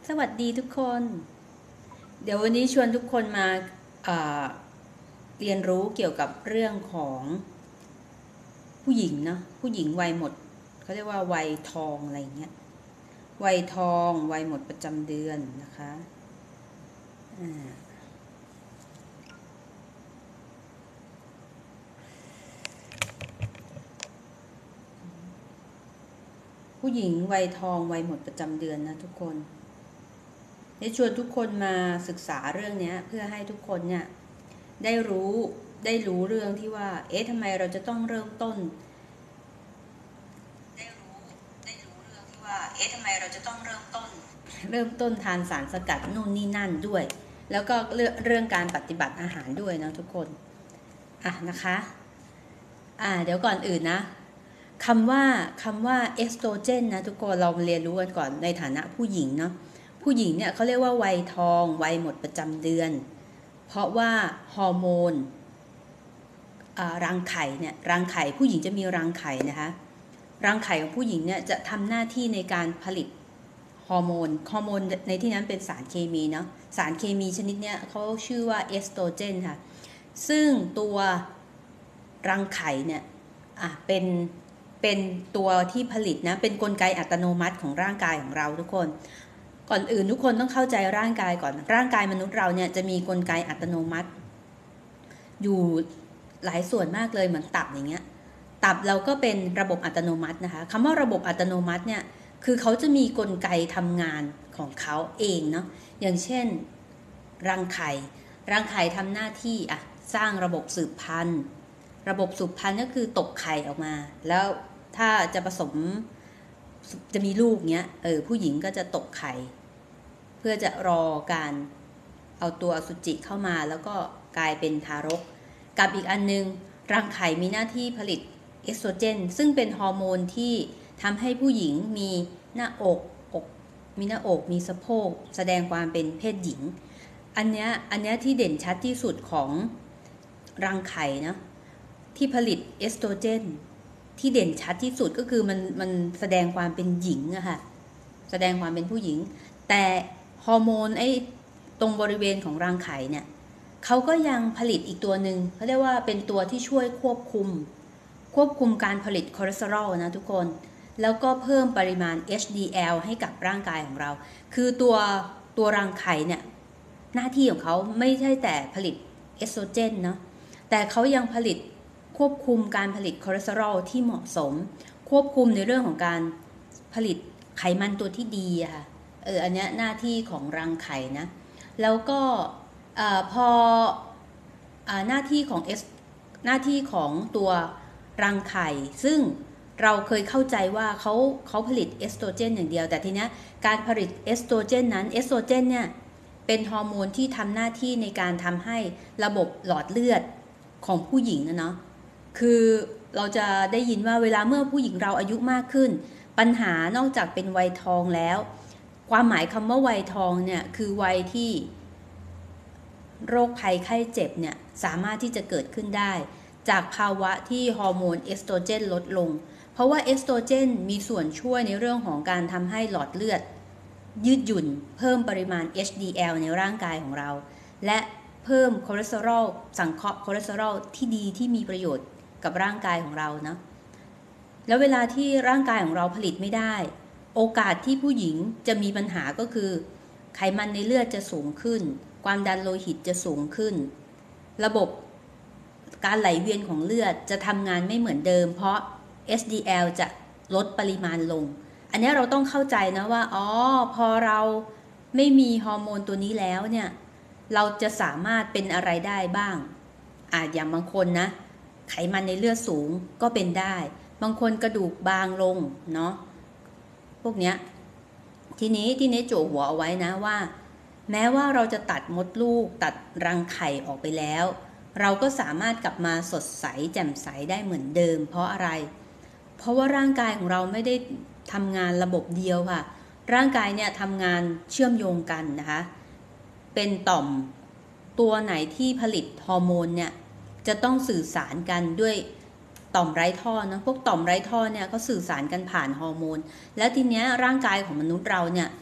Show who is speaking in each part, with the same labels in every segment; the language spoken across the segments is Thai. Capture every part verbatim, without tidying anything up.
Speaker 1: สวัสดีทุกคน เดี๋ยววันนี้ชวนทุกคนมาเเรียนรู้เกี่ยวกับเรื่องของผู้หญิงเนาะผู้หญิงวัยหมดเขาเรียกว่าวัยทองอะไรเงี้ยวัยทองวัยหมดประจำเดือนนะคะผู้หญิงวัยทองวัยหมดประจำเดือนนะทุกคนได้ชวนทุกคนมาศึกษาเรื่องนี้เพื่อให้ทุกคนเนี่ยได้รู้ได้รู้เรื่องที่ว่าเอ๊ะทำไมเราจะต้องเริ่มต้นได้รู้ได้รู้เรื่องที่ว่าเอ๊ะทำไมเราจะต้องเริ่มต้นเริ่มต้นทานสารสกัดนู่นนี่นั่นด้วยแล้วก็เรื่องเรื่องการปฏิบัติอาหารด้วยนะทุกคนอ่ะนะคะอ่าเดี๋ยวก่อนอื่นนะคำว่าคำว่าเอสโตรเจนนะทุกคนเราเรียนรู้กันก่อนในฐานะผู้หญิงเนาะผู้หญิงเนี่ยเขาเรียกว่าวัยทองวัยหมดประจำเดือนเพราะว่าฮอร์โมนรังไข่เนี่ยรังไข่ผู้หญิงจะมีรังไข่นะคะรังไข่ของผู้หญิงเนี่ยจะทำหน้าที่ในการผลิตฮอร์โมนฮอร์โมนในที่นั้นเป็นสารเคมีเนาะสารเคมีชนิดเนี้ยเขาชื่อว่าเอสโตรเจนค่ะซึ่งตัวรังไข่เนี่ยอ่ะเป็นเป็นตัวที่ผลิตนะเป็นกลไกอัตโนมัติของร่างกายของเราทุกคนก่อนอื่นทุกคนต้องเข้าใจร่างกายก่อนร่างกายมนุษย์เราเนี่ยจะมีกลไกอัตโนมัติอยู่หลายส่วนมากเลยเหมือนตับอย่างเงี้ยตับเราก็เป็นระบบอัตโนมัตินะคะคำว่าระบบอัตโนมัติเนี่ยคือเขาจะมีกลไกทำงานของเขาเองเนาะอย่างเช่นรังไข่รังไข่ทำหน้าที่อะสร้างระบบสืบพันธุ์ระบบสืบพันธุ์ก็คือตกไข่ออกมาแล้วถ้าจะผสมจะมีลูกเงี้ยเออผู้หญิงก็จะตกไข่เพื่อจะรอการเอาตัวอสุจิเข้ามาแล้วก็กลายเป็นทารกกับอีกอันนึงรังไข่มีหน้าที่ผลิตเอสโตรเจนซึ่งเป็นฮอร์โมนที่ทำให้ผู้หญิงมีหน้าอกอกมีหน้าอกมีสะโพกแสดงความเป็นเพศหญิงอันเนี้ยอันเนี้ยที่เด่นชัดที่สุดของรังไข่นะที่ผลิตเอสโตรเจนที่เด่นชัดที่สุดก็คือมันมันแสดงความเป็นหญิงอะค่ะแสดงความเป็นผู้หญิงแต่ฮอร์โมนไอ้ตรงบริเวณของรังไข่เนี่ยเขาก็ยังผลิตอีกตัวหนึ่งเขาเรียกว่าเป็นตัวที่ช่วยควบคุมควบคุมการผลิตคอเลสเตอรอลนะทุกคนแล้วก็เพิ่มปริมาณ เอช ดี แอล ให้กับร่างกายของเราคือตัวตัวรังไข่เนี่ยหน้าที่ของเขาไม่ใช่แต่ผลิตเอสโตรเจนเนาะแต่เขายังผลิตควบคุมการผลิตคอเลสเตอรอลที่เหมาะสมควบคุมในเรื่องของการผลิตไขมันตัวที่ดีอะค่ะเอออันนี้หน้าที่ของรังไข่นะแล้วก็พอหน้าที่ของเอสหน้าที่ของตัวรังไข่ซึ่งเราเคยเข้าใจว่าเขาเขาผลิตเอสโตรเจนอย่างเดียวแต่ทีนี้การผลิตเอสโตรเจนนั้นเอสโตรเจนเนี่ยเป็นฮอร์โมนที่ทำหน้าที่ในการทำให้ระบบหลอดเลือดของผู้หญิงนะเนาะคือเราจะได้ยินว่าเวลาเมื่อผู้หญิงเราอายุมากขึ้นปัญหานอกจากเป็นวัยทองแล้วความหมายคำว่าวัยทองเนี่ยคือวัยที่โรคภัยไข้เจ็บเนี่ยสามารถที่จะเกิดขึ้นได้จากภาวะที่ฮอร์โมนเอสโตรเจนลดลงเพราะว่าเอสโตรเจนมีส่วนช่วยในเรื่องของการทำให้หลอดเลือดยืดหยุ่นเพิ่มปริมาณ เอช ดี แอล ในร่างกายของเราและเพิ่มคอเลสเตอรอลสังเคราะห์คอเลสเตอรอลที่ดีที่มีประโยชน์กับร่างกายของเรานะแล้วเวลาที่ร่างกายของเราผลิตไม่ได้โอกาสที่ผู้หญิงจะมีปัญหาก็คือไขมันในเลือดจะสูงขึ้นความดันโลหิตจะสูงขึ้นระบบการไหลเวียนของเลือดจะทำงานไม่เหมือนเดิมเพราะ เอช ดี แอล จะลดปริมาณลงอันนี้เราต้องเข้าใจนะว่าอ๋อพอเราไม่มีฮอร์โมนตัวนี้แล้วเนี่ยเราจะสามารถเป็นอะไรได้บ้างอาจอย่างบางคนนะไขมันในเลือดสูงก็เป็นได้บางคนกระดูกบางลงเนาะพวกเนี้ยทีนี้ที่เนโจหัวเอาไว้นะว่าแม้ว่าเราจะตัดมดลูกตัดรังไข่ออกไปแล้วเราก็สามารถกลับมาสดใสแจ่มใสได้เหมือนเดิมเพราะอะไรเพราะว่าร่างกายของเราไม่ได้ทำงานระบบเดียวค่ะร่างกายเนี่ยทำงานเชื่อมโยงกันนะคะเป็นต่อมตัวไหนที่ผลิตฮอร์โมนเนี่ยจะต้องสื่อสารกันด้วยต่อมไร้ท่อนะพวกต่อมไร้ท่อเนี่ยก็สื่อสารกันผ่านฮอร์โมนแล้วทีเนี้ยร่างกายของมนุษย์เราเนี่ย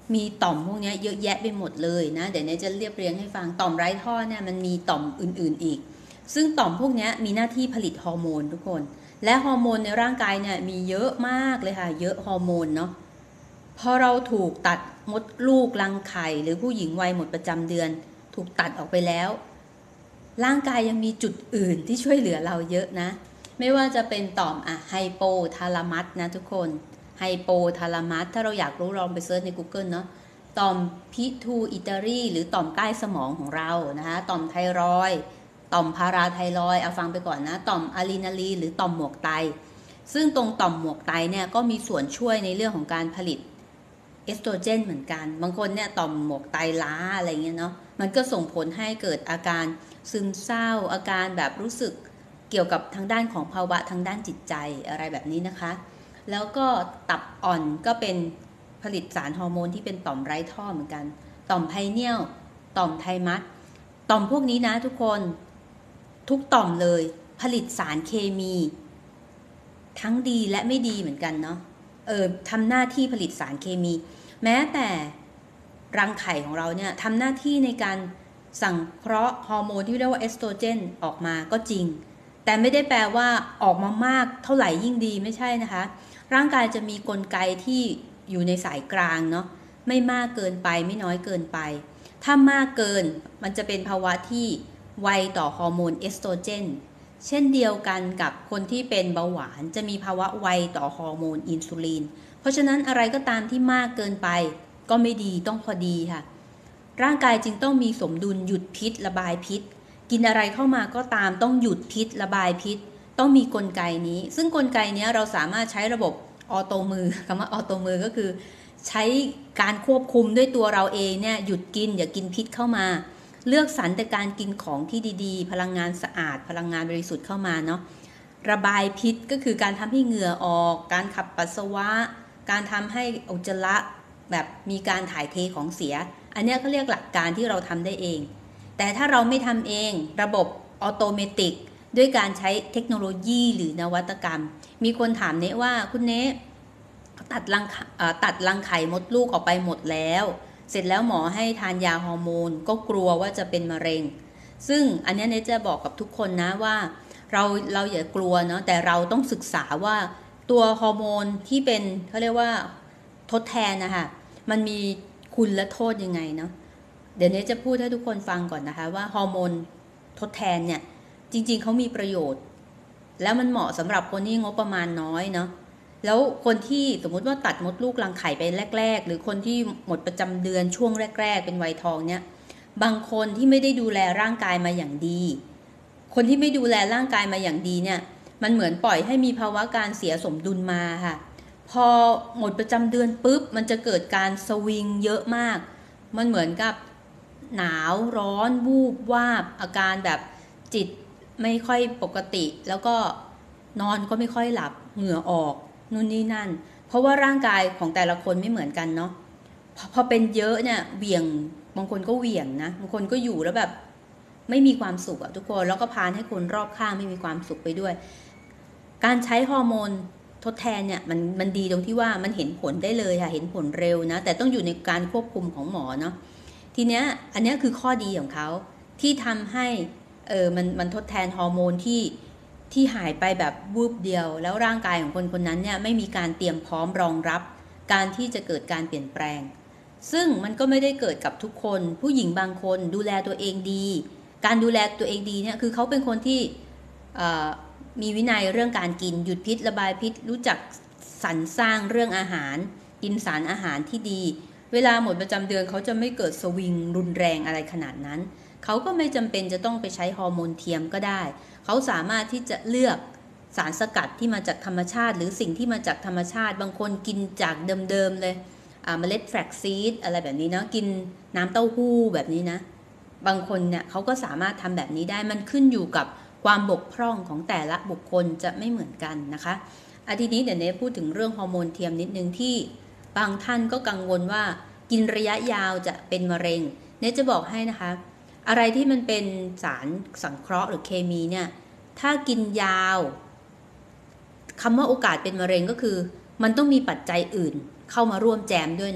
Speaker 1: มีต่อมพวกนี้เยอะแยะไปหมดเลยนะเดี๋ยวนี้จะเรียบเรียงให้ฟังต่อมไร้ท่อเนี่ยมันมีต่อมอื่นๆอีกซึ่งต่อมพวกนี้มีหน้าที่ผลิตฮอร์โมนทุกคนและฮอร์โมนในร่างกายเนี่ยมีเยอะมากเลยค่ะเยอะฮอร์โมนเนาะพอเราถูกตัดมดลูกรังไข่หรือผู้หญิงวัยหมดประจำเดือนถูกตัดออกไปแล้วร่างกายยังมีจุดอื่นที่ช่วยเหลือเราเยอะนะไม่ว่าจะเป็นต่อมอะไฮโปทาลามัสนะทุกคนไฮโปทาลามัสถ้าเราอยากรู้ลองไปเซิร์ชใน Google เนาะต่อมพิทูอิตารีหรือต่อมใกล้สมองของเรานะคะต่อมไทรอยด์ต่อมพาราไทรอยด์เอาฟังไปก่อนนะต่อมอะดรีนาลีนหรือต่อมหมวกไตซึ่งตรงต่อมหมวกไตเนี่ยก็มีส่วนช่วยในเรื่องของการผลิตเอสโตรเจนเหมือนกันบางคนเนี่ยต่อมหมวกไตล้าอะไรเงี้ยเนาะมันก็ส่งผลให้เกิดอาการซึมเศร้าอาการแบบรู้สึกเกี่ยวกับทางด้านของภาวะทางด้านจิตใจอะไรแบบนี้นะคะแล้วก็ตับอ่อนก็เป็นผลิตสารฮอร์โมนที่เป็นต่อมไร้ท่อเหมือนกันต่อมไพเนียลต่อมไทมัสต่อมพวกนี้นะทุกคนทุกต่อมเลยผลิตสารเคมีทั้งดีและไม่ดีเหมือนกันเนาะเออทำหน้าที่ผลิตสารเคมีแม้แต่รังไข่ของเราเนี่ยทำหน้าที่ในการสั่งเคราะห์ฮอร์โมนที่เรียกว่าเอสโตรเจนออกมาก็จริงแต่ไม่ได้แปลว่าออกมามากเท่าไหร่ยิ่งดีไม่ใช่นะคะร่างกายจะมีกลไกที่อยู่ในสายกลางเนาะไม่มากเกินไปไม่น้อยเกินไปถ้ามากเกินมันจะเป็นภาวะที่ไวต่อฮอร์โมนเอสโตรเจนเช่นเดียวกันกับคนที่เป็นเบาหวานจะมีภาวะไวต่อฮอร์โมนอินซูลินเพราะฉะนั้นอะไรก็ตามที่มากเกินไปก็ไม่ดีต้องพอดีค่ะร่างกายจึงต้องมีสมดุลหยุดพิษระบายพิษกินอะไรเข้ามาก็ตามต้องหยุดพิษระบายพิษต้องมีกลไกนี้ซึ่งกลไกนี้เราสามารถใช้ระบบออโตมือคำว่าออโตมือก็คือใช้การควบคุมด้วยตัวเราเองเนี่ยหยุดกินอย่ากินพิษเข้ามาเลือกสรรแต่การกินของที่ดีๆพลังงานสะอาดพลังงานบริสุทธิ์เข้ามาเนาะระบายพิษก็คือการทำให้เหงื่อออกการขับปัสสาวะการทำให้อุจจาระแบบมีการถ่ายเทของเสียอันนี้เขาเรียกหลักการที่เราทำได้เองแต่ถ้าเราไม่ทำเองระบบออโตเมติกด้วยการใช้เทคโนโลยีหรือนวัตกรรมมีคนถามเนว่าคุณเนตัดรังตัดรังไข่มดลูกออกไปหมดแล้วเสร็จแล้วหมอให้ทานยาฮอร์โมนก็กลัวว่าจะเป็นมะเร็งซึ่งอันนี้เนจะบอกกับทุกคนนะว่าเราเราอย่ากลัวเนาะแต่เราต้องศึกษาว่าตัวฮอร์โมนที่เป็นเขาเรียกว่าทดแทนนะคะมันมีคุณและโทษยังไงเนาะเดี๋ยวนี้จะพูดให้ทุกคนฟังก่อนนะคะว่าฮอร์โมนทดแทนเนี่ยจริงๆเขามีประโยชน์แล้วมันเหมาะสำหรับคนที่งบประมาณน้อยเนาะแล้วคนที่สมมุติว่าตัดมดลูกรังไข่ไปแรกๆหรือคนที่หมดประจำเดือนช่วงแรกๆเป็นวัยทองเนี่ยบางคนที่ไม่ได้ดูแลร่างกายมาอย่างดีคนที่ไม่ดูแลร่างกายมาอย่างดีเนี่ยมันเหมือนปล่อยให้มีภาวะการเสียสมดุลมาค่ะพอหมดประจำเดือนปุ๊บมันจะเกิดการสวิงเยอะมากมันเหมือนกับหนาวร้อนวูบวาบอาการแบบจิตไม่ค่อยปกติแล้วก็นอนก็ไม่ค่อยหลับเหงื่อออกนู่นนี่นั่นเพราะว่าร่างกายของแต่ละคนไม่เหมือนกันเนาะพอพอเป็นเยอะเนี่ยเหวี่ยงบางคนก็เหวี่ยงนะบางคนก็อยู่แล้วแบบไม่มีความสุขอะทุกคนแล้วก็พานให้คนรอบข้างไม่มีความสุขไปด้วยการใช้ฮอร์โมนทดแทนเนี่ยมันมันดีตรงที่ว่ามันเห็นผลได้เลยค่ะเห็นผลเร็วนะแต่ต้องอยู่ในการควบคุมของหมอเนาะทีเนี้ยอันนี้คือข้อดีของเขาที่ทำให้เออมันมันทดแทนฮอร์โมนที่ที่หายไปแบบวูบเดียวแล้วร่างกายของคนคนนั้นเนี่ยไม่มีการเตรียมพร้อมรองรับการที่จะเกิดการเปลี่ยนแปลงซึ่งมันก็ไม่ได้เกิดกับทุกคนผู้หญิงบางคนดูแลตัวเองดีการดูแลตัวเองดีเนี่ยคือเขาเป็นคนที่มีวินัยเรื่องการกินหยุดพิษระบายพิษรู้จักสรรสร้างเรื่องอาหารกินสารอาหารที่ดีเวลาหมดประจำเดือนเขาจะไม่เกิดสวิงรุนแรงอะไรขนาดนั้นเขาก็ไม่จำเป็นจะต้องไปใช้ฮอร์โมนเทียมก็ได้เขาสามารถที่จะเลือกสารสกัดที่มาจากธรรมชาติหรือสิ่งที่มาจากธรรมชาติบางคนกินจากเดิมๆเลยเมล็ดแฟลกซีดอะไรแบบนี้เนาะกินน้ำเต้าหู้แบบนี้นะบางคนเนี่ยเขาก็สามารถทำแบบนี้ได้มันขึ้นอยู่กับความบกพร่องของแต่ละบุคคลจะไม่เหมือนกันนะคะอาทิตย์นี้เดี๋ยวเนพูดถึงเรื่องฮอร์โมนเทียมนิดนึงที่บางท่านก็กังวลว่ากินระยะยาวจะเป็นมะเร็งเนจะบอกให้นะคะอะไรที่มันเป็นสารสังเคราะห์หรือเคมีเนี่ยถ้ากินยาวคำว่าโอกาสเป็นมะเร็งก็คือมันต้องมีปัจจัยอื่นเข้ามาร่วมแจมด้วยเนาะ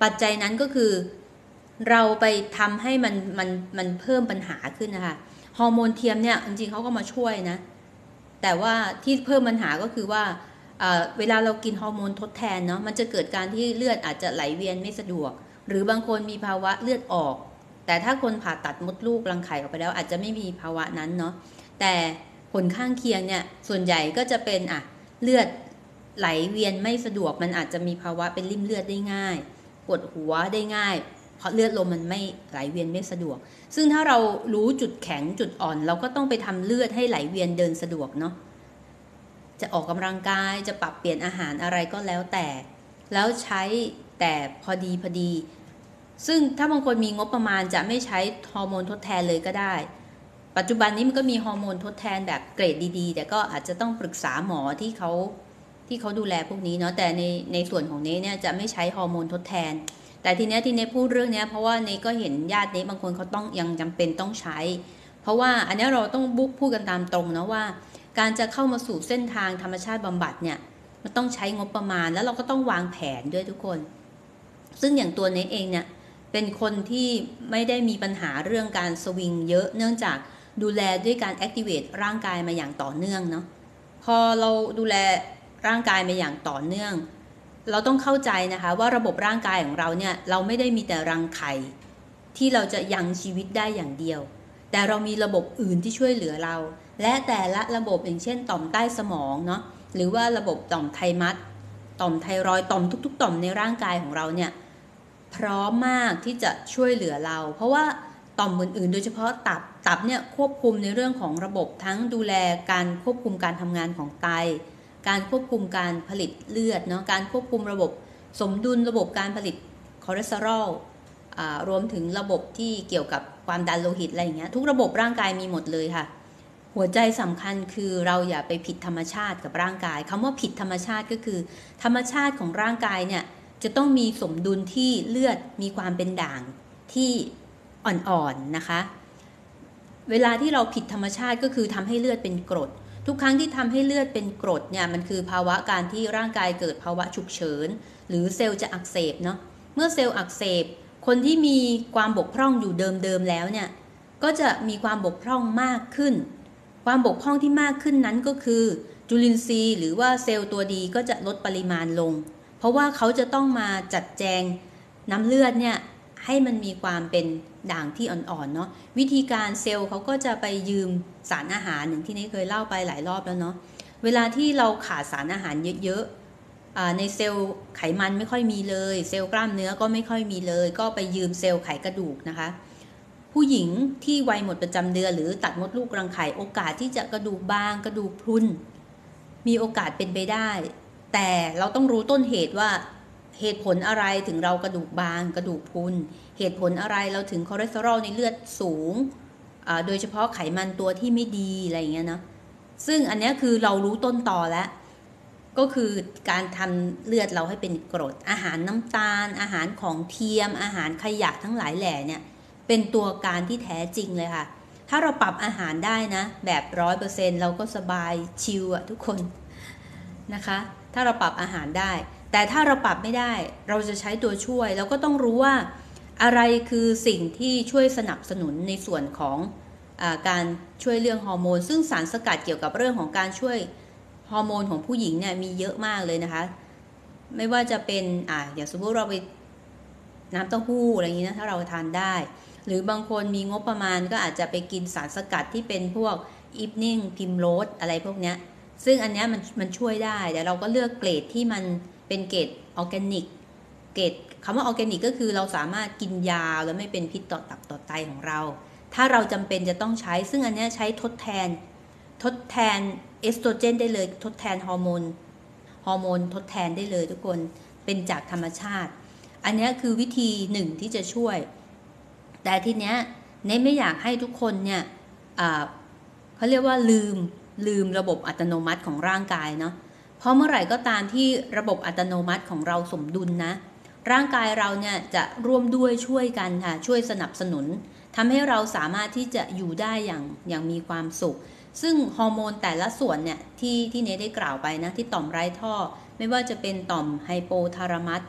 Speaker 1: ปัจจัยนั้นก็คือเราไปทำให้มันมันมันเพิ่มปัญหาขึ้นนะคะฮอร์โมนเทียมเนี่ยจริงๆเขาก็มาช่วยนะแต่ว่าที่เพิ่มปัญหาก็คือว่าเ, เวลาเรากินฮอร์โมนทดแทนเนาะมันจะเกิดการที่เลือดอาจจะไหลเวียนไม่สะดวกหรือบางคนมีภาวะเลือดออกแต่ถ้าคนผ่าตัดมดลูกรังไข่ออกไปแล้วอาจจะไม่มีภาวะนั้นเนาะแต่ผลข้างเคียงเนี่ยส่วนใหญ่ก็จะเป็นอ่ะเลือดไหลเวียนไม่สะดวกมันอาจจะมีภาวะเป็นริ่มเลือดได้ง่ายปวดหัวได้ง่ายเพราะเลือดลมมันไม่ไหลเวียนไม่สะดวกซึ่งถ้าเรารู้จุดแข็งจุดอ่อนเราก็ต้องไปทำเลือดให้ไหลเวียนเดินสะดวกเนาะจะออกกำลังกายจะปรับเปลี่ยนอาหารอะไรก็แล้วแต่แล้วใช้แต่พอดีพอดีซึ่งถ้าบางคนมีงบประมาณจะไม่ใช้ฮอร์โมนทดแทนเลยก็ได้ปัจจุบันนี้มันก็มีฮอร์โมนทดแทนแบบเกรดดีๆแต่ก็อาจจะต้องปรึกษาหมอที่เขาที่เขาดูแลพวกนี้เนาะแต่ในในส่วนของเนเนี่ยจะไม่ใช้ฮอร์โมนทดแทนแต่ทีเนี้ยที่เนพูดเรื่องนี้เพราะว่าเนก็เห็นญาติเนบางคนเขาต้องยังจำเป็นต้องใช้เพราะว่าอันนี้เราต้องบุ๊กพูดกันตามตรงนะว่าการจะเข้ามาสู่เส้นทางธรรมชาติบำบัดเนี่ยมันต้องใช้งบประมาณแล้วเราก็ต้องวางแผนด้วยทุกคนซึ่งอย่างตัวเนเองเนี่ยเป็นคนที่ไม่ได้มีปัญหาเรื่องการสวิงเยอะเนื่องจากดูแลด้วยการแอคทีเวตร่างกายมาอย่างต่อเนื่องเนาะพอเราดูแลร่างกายมาอย่างต่อเนื่องเราต้องเข้าใจนะคะว่าระบบร่างกายของเราเนี่ยเราไม่ได้มีแต่รังไข่ที่เราจะยังชีวิตได้อย่างเดียวแต่เรามีระบบอื่นที่ช่วยเหลือเราและแต่ละระบบอย่างเช่นต่อมใต้สมองเนาะหรือว่าระบบต่อมไทมัสต่อมไทรอยด์ต่อมทุกๆต่อมในร่างกายของเราเนี่ยพร้อมมากที่จะช่วยเหลือเราเพราะว่าต่อมอื่นๆโดยเฉพาะตับตับเนี่ยควบคุมในเรื่องของระบบทั้งดูแลการควบคุมการทำงานของไตการควบคุมการผลิตเลือดเนาะการควบคุมระบบสมดุลระบบการผลิตคอเลสเตอรอลรวมถึงระบบที่เกี่ยวกับความดันโลหิตอะไรอย่างเงี้ยทุกระบบร่างกายมีหมดเลยค่ะหัวใจสำคัญคือเราอย่าไปผิดธรรมชาติกับร่างกายคำว่าผิดธรรมชาติก็คือธรรมชาติของร่างกายเนี่ยจะต้องมีสมดุลที่เลือดมีความเป็นด่างที่อ่อนๆนะคะเวลาที่เราผิดธรรมชาติก็คือทำให้เลือดเป็นกรดทุกครั้งที่ทำให้เลือดเป็นกรดเนี่ยมันคือภาวะการที่ร่างกายเกิดภาวะฉุกเฉินหรือเซลล์จะอักเสบเนาะเมื่อเซลล์อักเสบคนที่มีความบกพร่องอยู่เดิมๆแล้วเนี่ยก็จะมีความบกพร่องมากขึ้นความบกพร่องที่มากขึ้นนั้นก็คือจุลินทรีย์หรือว่าเซลล์ตัวดีก็จะลดปริมาณลงเพราะว่าเขาจะต้องมาจัดแจงน้ำเลือดเนี่ยให้มันมีความเป็นด่างที่อ่อนๆเนาะวิธีการเซลล์เขาก็จะไปยืมสารอาหารหนึ่งที่นี่เคยเล่าไปหลายรอบแล้วเนาะเวลาที่เราขาดสารอาหารเยอะๆในเซลล์ไขมันไม่ค่อยมีเลยเซลล์กล้ามเนื้อก็ไม่ค่อยมีเลยก็ไปยืมเซลล์ไขกระดูกนะคะผู้หญิงที่วัยหมดประจำเดือนหรือตัดมดลูกรังไข่โอกาสที่จะกระดูกบางกระดูกพรุนมีโอกาสเป็นไปได้แต่เราต้องรู้ต้นเหตุว่าเหตุผลอะไรถึงเรากระดูกบางกระดูกพรุนเหตุผลอะไรเราถึงคอเลสเตอรอลในเลือดสูงโดยเฉพาะไขมันตัวที่ไม่ดีอะไรอย่างเงี้ยนะซึ่งอันนี้คือเรารู้ต้นตอแล้วก็คือการทำเลือดเราให้เป็นกรดอาหารน้ำตาลอาหารของเทียมอาหารขยะทั้งหลายแหล่เนี่ยเป็นตัวการที่แท้จริงเลยค่ะถ้าเราปรับอาหารได้นะแบบร้อยเปอร์เซ็นต์เราก็สบายชิลอะทุกคนนะคะถ้าเราปรับอาหารได้แต่ถ้าเราปรับไม่ได้เราจะใช้ตัวช่วยเราก็ต้องรู้ว่าอะไรคือสิ่งที่ช่วยสนับสนุนในส่วนของอาการช่วยเรื่องฮอร์โมนซึ่งสารสกัดเกี่ยวกับเรื่องของการช่วยฮอร์โมนของผู้หญิงเนี่ยมีเยอะมากเลยนะคะไม่ว่าจะเป็นอ่าอย่างสมมติเราไปน้ำเต้าหู้อะไรอย่างนี้นะถ้าเราทานได้หรือบางคนมีงบประมาณก็อาจจะไปกินสารสกัดที่เป็นพวกอีฟนิ่งพิมโรสอะไรพวกเนี้ยซึ่งอันนี้มันมันช่วยได้แต่เราก็เลือกเกรดที่มันเป็นเกรดออร์แกนิกเกรดคำว่าออร์แกนิกก็คือเราสามารถกินยาแล้วไม่เป็นพิษต่อตับต่อไตของเราถ้าเราจำเป็นจะต้องใช้ซึ่งอันนี้ใช้ทดแทนทดแทนเอสโตรเจนได้เลยทดแทนฮอร์โมนฮอร์โมนทดแทนได้เลยทุกคนเป็นจากธรรมชาติอันนี้คือวิธีหนึ่งที่จะช่วยแต่ทีเนี้ยเน้ไม่อยากให้ทุกคนเนี่ยเขาเรียกว่าลืมลืมระบบอัตโนมัติของร่างกายเนาะเพราะเมื่อไหร่ก็ตามที่ระบบอัตโนมัติของเราสมดุลนะร่างกายเราเนี่ยจะร่วมด้วยช่วยกันค่ะช่วยสนับสนุนทำให้เราสามารถที่จะอยู่ได้อย่างอย่างมีความสุขซึ่งฮอร์โมนแต่ละส่วนเนี่ยที่ที่เนได้กล่าวไปนะที่ต่อมไร้ท่อไม่ว่าจะเป็นต่อมไฮโปทาลามัส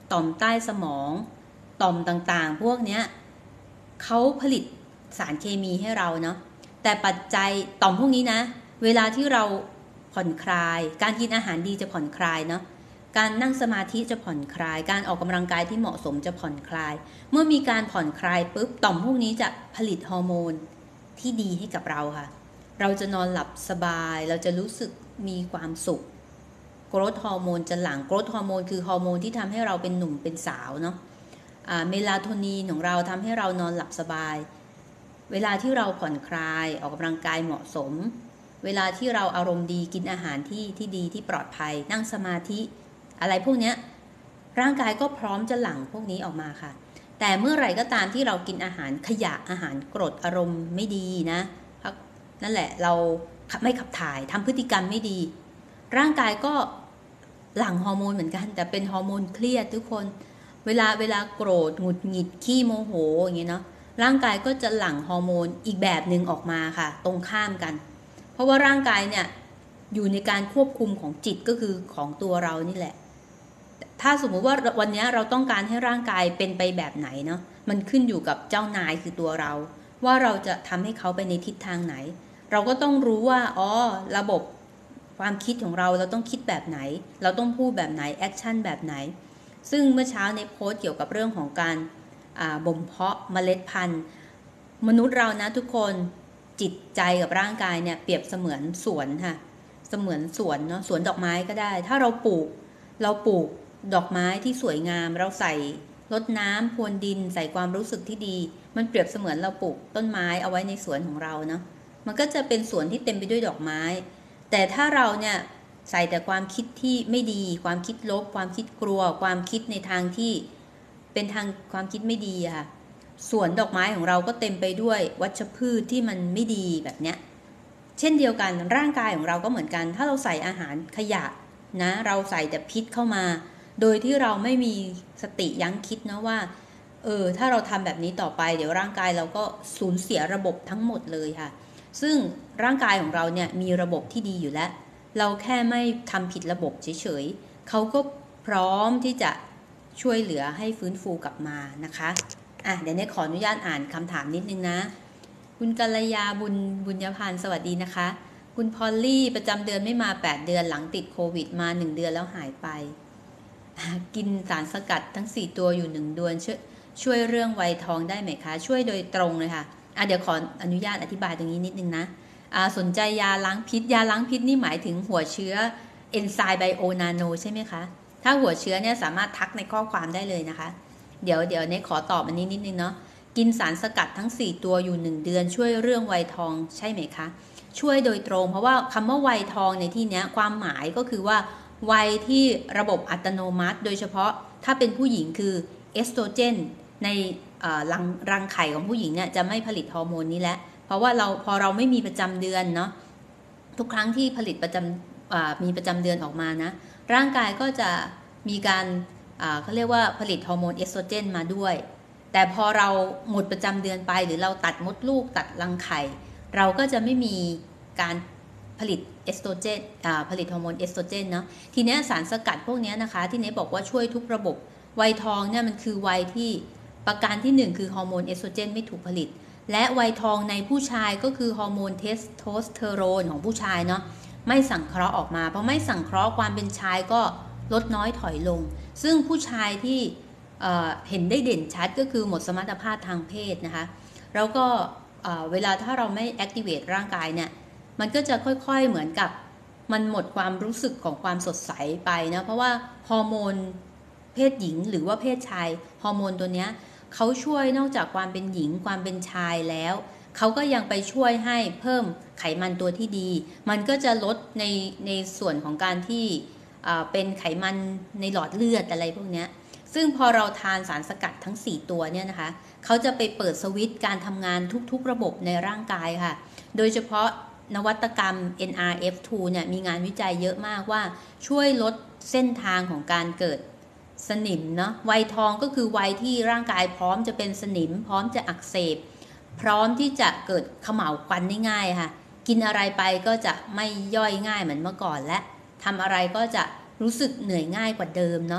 Speaker 1: ต่อมใต้สมองต่อมต่างๆพวกเนี้ยเขาผลิตสารเคมีให้เราเนาะแต่ปัจจัยต่อมพวกนี้นะเวลาที่เราผ่อนคลายการกินอาหารดีจะผ่อนคลายเนาะการนั่งสมาธิจะผ่อนคลายการออกกำลังกายที่เหมาะสมจะผ่อนคลายเมื่อมีการผ่อนคลายปุ๊บต่อมพวกนี้จะผลิตฮอร์โมนที่ดีให้กับเราค่ะเราจะนอนหลับสบายเราจะรู้สึกมีความสุขโกรทฮอร์โมนจะหลั่งโกรทฮอร์โมนคือฮอร์โมนที่ทำให้เราเป็นหนุ่มเป็นสาวเนาะเมลาโทนินของเราทำให้เรานอนหลับสบายเวลาที่เราผ่อนคลายออกกำลังกายเหมาะสมเวลาที่เราอารมณ์ดีกินอาหารที่ที่ดีที่ปลอดภัยนั่งสมาธิอะไรพวกนี้ร่างกายก็พร้อมจะหลั่งพวกนี้ออกมาค่ะแต่เมื่อไหร่ก็ตามที่เรากินอาหารขยะอาหารกรดอารมณ์ไม่ดีนะนั่นแหละเราไม่ขับถ่ายทำพฤติกรรมไม่ดีร่างกายก็หลั่งฮอร์โมนเหมือนกันแต่เป็นฮอร์โมนเครียดทุกคนเวลาเวลาโกรธหงุดหงิดขี้โมโหอย่างเงี้ยเนาะร่างกายก็จะหลั่งฮอร์โมนอีกแบบหนึ่งออกมาค่ะตรงข้ามกันเพราะว่าร่างกายเนี่ยอยู่ในการควบคุมของจิตก็คือของตัวเรานี่แหละถ้าสมมุติว่าวันนี้เราต้องการให้ร่างกายเป็นไปแบบไหนเนาะมันขึ้นอยู่กับเจ้านายคือตัวเราว่าเราจะทำให้เขาไปในทิศทางไหนเราก็ต้องรู้ว่าอ๋อระบบความคิดของเราเราต้องคิดแบบไหนเราต้องพูดแบบไหนแอคชั่นแบบไหนซึ่งเมื่อเช้าในโพสต์เกี่ยวกับเรื่องของการบ่มเพาะเมล็ดพันธุ์มนุษย์เรานะทุกคนจิตใจกับร่างกายเนี่ยเปรียบเสมือนสวนค่ะเสมือนสวนเนาะสวนดอกไม้ก็ได้ถ้าเราปลูกเราปลูกดอกไม้ที่สวยงามเราใส่รดน้ำพรวนดินใส่ความรู้สึกที่ดีมันเปรียบเสมือนเราปลูกต้นไม้เอาไว้ในสวนของเราเนาะมันก็จะเป็นสวนที่เต็มไปด้วยดอกไม้แต่ถ้าเราเนี่ยใส่แต่ความคิดที่ไม่ดีความคิดลบความคิดกลัวความคิดในทางที่เป็นทางความคิดไม่ดีค่ะสวนดอกไม้ของเราก็เต็มไปด้วยวัชพืชที่มันไม่ดีแบบเนี้ยเช่นเดียวกันร่างกายของเราก็เหมือนกันถ้าเราใส่อาหารขยะนะเราใส่แต่พิษเข้ามาโดยที่เราไม่มีสติยั้งคิดนะว่าเออถ้าเราทำแบบนี้ต่อไปเดี๋ยวร่างกายเราก็สูญเสียระบบทั้งหมดเลยค่ะซึ่งร่างกายของเราเนี่ยมีระบบที่ดีอยู่แล้วเราแค่ไม่ทำผิดระบบเฉยๆเขาก็พร้อมที่จะช่วยเหลือให้ฟื้นฟูกลับมานะคะอ่ะเดี๋ยวเนี่ยขออนุญาตอ่านคำถามนิดนึงนะคุณกัลยาบุญบุญญพันธ์สวัสดีนะคะคุณพอลลี่ประจำเดือนไม่มาแปดเดือนหลังติดโควิดมาหนึ่งเดือนแล้วหายไปกินสารสกัดทั้งสี่ตัวอยู่หนึ่งเดือนช่วยช่วยเรื่องไวทองได้ไหมคะช่วยโดยตรงเลยค่ะอ่ะเดี๋ยวขออนุญาตอธิบายตรงนี้นิดนึงนะอ่าสนใจยาล้างพิษยาล้างพิษนี่หมายถึงหัวเชื้อเอนไซม์ไบโอนาโนใช่ไหมคะถ้าหัวเชื้อเนี่ยสามารถทักในข้อความได้เลยนะคะเดี๋ยวเดี๋ยวเนี่ยขอตอบอันนี้นิดนึงเนาะกินสารสกัดทั้งสี่ตัวอยู่หนึ่งเดือนช่วยเรื่องไวทองใช่ไหมคะช่วยโดยตรงเพราะว่าคำว่าไวทองในที่นี้ความหมายก็คือว่าวัยที่ระบบอัตโนมัติโดยเฉพาะถ้าเป็นผู้หญิงคือเอสโตรเจนในรังรังไข่ของผู้หญิงเนี่ยจะไม่ผลิตฮอร์โมนนี้แล้วเพราะว่าเราพอเราไม่มีประจำเดือนเนาะทุกครั้งที่ผลิตประจำมีประจำเดือนออกมานะร่างกายก็จะมีการเขาเรียกว่าผลิตฮอร์โมนเอสโตรเจนมาด้วยแต่พอเราหมดประจำเดือนไปหรือเราตัดมดลูกตัดรังไข่เราก็จะไม่มีการผลิตเอสโตรเจนผลิตฮอร์โมนเอสโตรเจนเนาะทีนี้สารสกัดพวกนี้นะคะที่เนบอกว่าช่วยทุกระบบวัยทองเนี่ยมันคือวัยที่ประการที่หนึ่งคือฮอร์โมนเอสโตรเจนไม่ถูกผลิตและวัยทองในผู้ชายก็คือฮอร์โมนเทสโทสเตอโรนของผู้ชายเนาะไม่สังเคราะห์ออกมาเพราะไม่สังเคราะห์ความเป็นชายก็ลดน้อยถอยลงซึ่งผู้ชายที่เ, เห็นได้เด่นชัดก็คือหมดสมรรถภาพทางเพศนะคะแล้วก็เวลาถ้าเราไม่ activate ร่างกายเนี่ยมันก็จะค่อยๆเหมือนกับมันหมดความรู้สึกของความสดใสไปนะเพราะว่าฮอร์โมนเพศหญิงหรือว่าเพศชายฮอร์โมนตัวเนี้ยเขาช่วยนอกจากความเป็นหญิงความเป็นชายแล้วเขาก็ยังไปช่วยให้เพิ่มไขมันตัวที่ดีมันก็จะลดในในส่วนของการที่เป็นไขมันในหลอดเลือดอะไรพวกเนี้ยซึ่งพอเราทานสารสกัดทั้งสี่ตัวเนี่ยนะคะเขาจะไปเปิดสวิตช์การทำงานทุกๆระบบในร่างกายค่ะโดยเฉพาะนวัตกรรม เอ็น อาร์ เอฟ ทู เนี่ยมีงานวิจัยเยอะมากว่าช่วยลดเส้นทางของการเกิดสนิมเนาะวัยทองก็คือวัยที่ร่างกายพร้อมจะเป็นสนิมพร้อมจะอักเสบพร้อมที่จะเกิดเขม่าวควันได้ง่ายค่ะกินอะไรไปก็จะไม่ย่อยง่ายเหมือนเมื่อก่อนและทำอะไรก็จะรู้สึกเหนื่อยง่ายกว่าเดิมเนาะแต่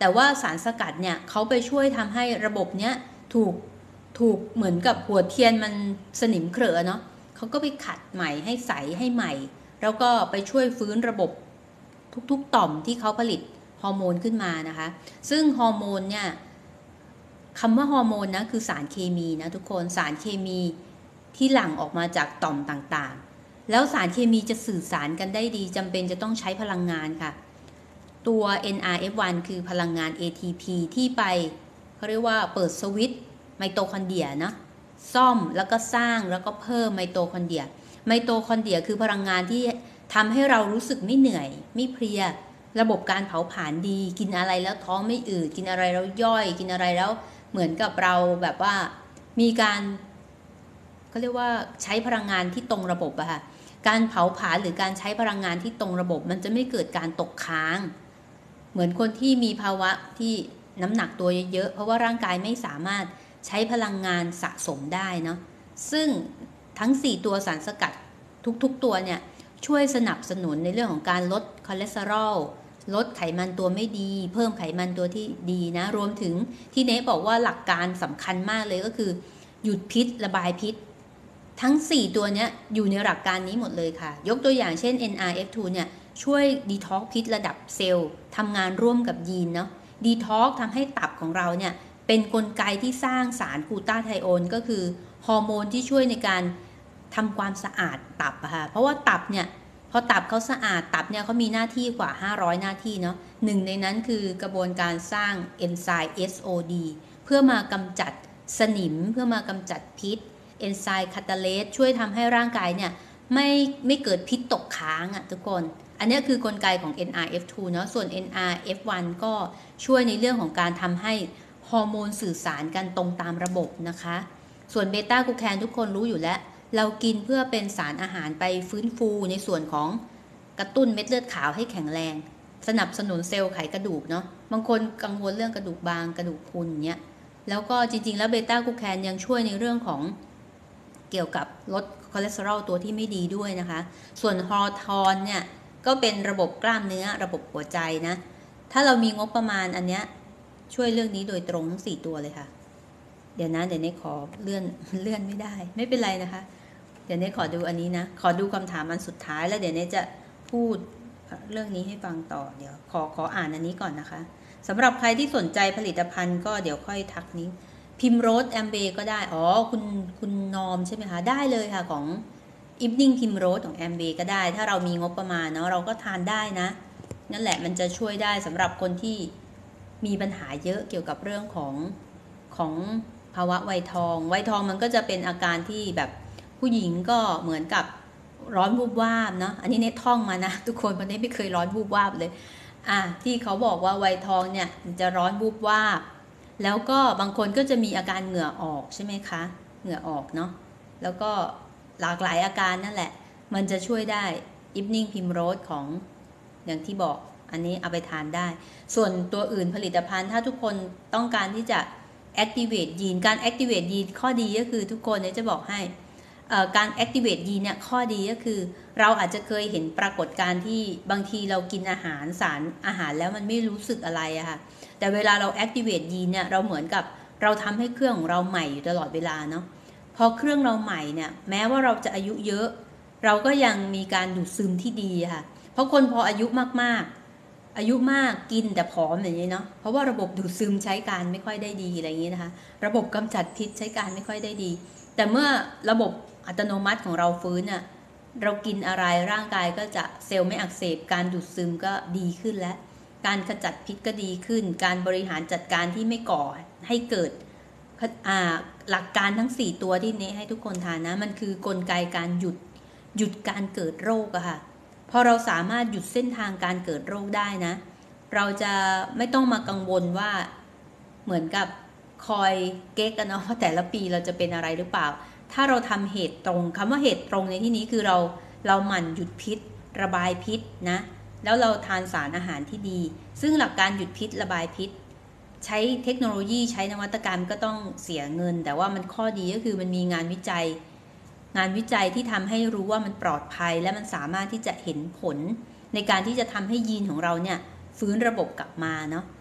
Speaker 1: แต่ว่าสารสกัดเนี่ยเขาไปช่วยทำให้ระบบเนี้ยถูกถูกเหมือนกับหัวเทียนมันสนิมเขรอะเนาะเขาก็ไปขัดใหม่ให้ใสให้ใหม่แล้วก็ไปช่วยฟื้นระบบทุกๆต่อมที่เขาผลิตฮอร์โมนขึ้นมานะคะซึ่งฮอร์โมนเนี่ยคำว่าฮอร์โมนนะคือสารเคมีนะทุกคนสารเคมีที่หลั่งออกมาจากต่อมต่างๆแล้วสารเคมีจะสื่อสารกันได้ดีจำเป็นจะต้องใช้พลังงานค่ะตัว เอ็น อาร์ เอฟ วัน คือพลังงาน เอ ที พี ที่ไปเขาเรียกว่าเปิดสวิตช์ไมโตคอนเดรียนะซ่อมแล้วก็สร้างแล้วก็เพิ่มไมโตคอนเดรียไมโตคอนเดรียคือพลังงานที่ทำให้เรารู้สึกไม่เหนื่อยไม่เพลียระบบการเผาผลาญดีกินอะไรแล้วท้องไม่อืดกินอะไรแล้วย่อยกินอะไรแล้วเหมือนกับเราแบบว่ามีการเขาเรียกว่าใช้พลังงานที่ตรงระบบอะค่ะการเผาผลาญหรือการใช้พลังงานที่ตรงระบบมันจะไม่เกิดการตกค้างเหมือนคนที่มีภาวะที่น้ำหนักตัวเยอะๆเพราะว่าร่างกายไม่สามารถใช้พลังงานสะสมได้เนาะซึ่งทั้งสี่ตัวสารสกัดทุกๆตัวเนี่ยช่วยสนับสนุนในเรื่องของการลดคอเลสเตอรอลลดไขมันตัวไม่ดีเพิ่มไขมันตัวที่ดีนะรวมถึงที่เนทบอกว่าหลักการสำคัญมากเลยก็คือหยุดพิษระบายพิษทั้งสี่ตัวเนี้ยอยู่ในหลักการนี้หมดเลยค่ะยกตัวอย่างเช่น เอ็น อาร์ เอฟ ทู เนี่ยช่วยดีท็อกพิษระดับเซลล์ทำงานร่วมกับยีนเนาะดีท็อกทำให้ตับของเราเนี่ยเป็นกลไกที่สร้างสารกลูตาไทโอนก็คือฮอร์โมนที่ช่วยในการทำความสะอาดตับอะค่ะเพราะว่าตับเนี่ยพอตับเขาสะอาดตับเนี่ยเขามีหน้าที่กว่าห้าร้อยหน้าที่เนาะหนึ่งในนั้นคือกระบวนการสร้างเอนไซม์ เอส โอ ดี เพื่อมากำจัดสนิมเพื่อมากำจัดพิษเอนไซม์คาตาเลสช่วยทำให้ร่างกายเนี่ยไม่ไม่เกิดพิษตกค้างอะทุกคนอันนี้คือกลไกของ เอ็น อาร์ เอฟ ทู เนาะส่วน เอ็น อาร์ เอฟ วัน ก็ช่วยในเรื่องของการทำให้ฮอร์โมนสื่อสารกันตรงตามระบบนะคะส่วนเบต้ากลูแคนทุกคนรู้อยู่แล้วเรากินเพื่อเป็นสารอาหารไปฟื้นฟูในส่วนของกระตุ้นเม็ดเลือดขาวให้แข็งแรงสนับสนุนเซลล์ไขกระดูกเนาะบางคนกังวลเรื่องกระดูกบางกระดูกพรุนอย่างเงี้ยแล้วก็จริงๆแล้วเบต้ากลูแคนยังช่วยในเรื่องของเกี่ยวกับลดคอเลสเตอรอลตัวที่ไม่ดีด้วยนะคะส่วนฮอร์โทนเนี่ยก็เป็นระบบกล้ามเนื้อระบบหัวใจนะถ้าเรามีงบประมาณอันเนี้ยช่วยเรื่องนี้โดยตรงทั้งสี่ตัวเลยค่ะเดี๋ยวนะเดี๋ยวนี้ขอเลื่อนเลื่อนไม่ได้ไม่เป็นไรนะคะเดี๋ยวนี้ขอดูอันนี้นะขอดูคำถามอันสุดท้ายแล้วเดี๋ยวนี้จะพูดเรื่องนี้ให้ฟังต่อเดี๋ยวขอขออ่านอันนี้ก่อนนะคะสำหรับใครที่สนใจผลิตภัณฑ์ก็เดี๋ยวค่อยทักนี้พิมโรสแอมเบก็ได้อ๋อคุณคุณนอมใช่ไหมคะได้เลยค่ะของอีฟนิ่งพิมโรสของแอมเบก็ได้ถ้าเรามีงบประมาณเนาะเราก็ทานได้นะนั่นแหละมันจะช่วยได้สำหรับคนที่มีปัญหาเยอะเกี่ยวกับเรื่องของของภาวะวัยทองวัยทองมันก็จะเป็นอาการที่แบบผู้หญิงก็เหมือนกับร้อนวูบวาบเนาะอันนี้เนทท่องมานะทุกคนวันนี้ไม่เคยร้อนวูบวาบเลยอ่ะที่เขาบอกว่าวัยทองเนี่ยจะร้อนวูบวาบแล้วก็บางคนก็จะมีอาการเหงื่อออกใช่ไหมคะเหงื่อออกเนาะแล้วก็หลากหลายอาการนั่นแหละมันจะช่วยได้อีฟนิ่งพิมโรสของอย่างที่บอกอันนี้เอาไปทานได้ส่วนตัวอื่นผลิตภัณฑ์ถ้าทุกคนต้องการที่จะ activate ยีนการ activate ยีนข้อดีก็คือทุกคนเนี่ยจะบอกให้การ activate ยีนเนี่ยข้อดีก็คือเราอาจจะเคยเห็นปรากฏการณ์ที่บางทีเรากินอาหารสารอาหารแล้วมันไม่รู้สึกอะไรอะค่ะแต่เวลาเรา activate ยีนเนี่ยเราเหมือนกับเราทำให้เครื่องของเราใหม่อยู่ตลอดเวลาเนาะพอเครื่องเราใหม่เนี่ยแม้ว่าเราจะอายุเยอะเราก็ยังมีการดูดซึมที่ดีค่ะเพราะคนพออายุมากๆอายุมากกินแต่ผอมอย่างนี้เนาะเพราะว่าระบบดูดซึมใช้การไม่ค่อยได้ดีอะไรอย่างนี้นะคะระบบกำจัดพิษใช้การไม่ค่อยได้ดีแต่เมื่อระบบอัตโนมัติของเราฟื้นน่ะเรากินอะไรร่างกายก็จะเซลล์ไม่อักเสบการดูดซึมก็ดีขึ้นและการขจัดพิษก็ดีขึ้นการบริหารจัดการที่ไม่ก่อให้เกิดหลักการทั้งสี่ตัวที่เน้ให้ทุกคนทานนะมันคือกลไกการหยุดหยุดการเกิดโรคอะค่ะพอเราสามารถหยุดเส้นทางการเกิดโรคได้นะเราจะไม่ต้องมากังวลว่าเหมือนกับคอยเก๊กกันเนาะว่าแต่ละปีเราจะเป็นอะไรหรือเปล่าถ้าเราทำเหตุตรงคำว่าเหตุตรงในที่นี้คือเราเราหมั่นหยุดพิษระบายพิษนะแล้วเราทานสารอาหารที่ดีซึ่งหลักการหยุดพิษระบายพิษใช้เทคโนโลยีใช้นวัตกรรมก็ต้องเสียเงินแต่ว่ามันข้อดีก็คือมันมีงานวิจัยงานวิจัยที่ทำให้รู้ว่ามันปลอดภัยและมันสามารถที่จะเห็นผลในการที่จะทำให้ยีนของเราเนี่ยฟื้นระบบกลับมาเนาะ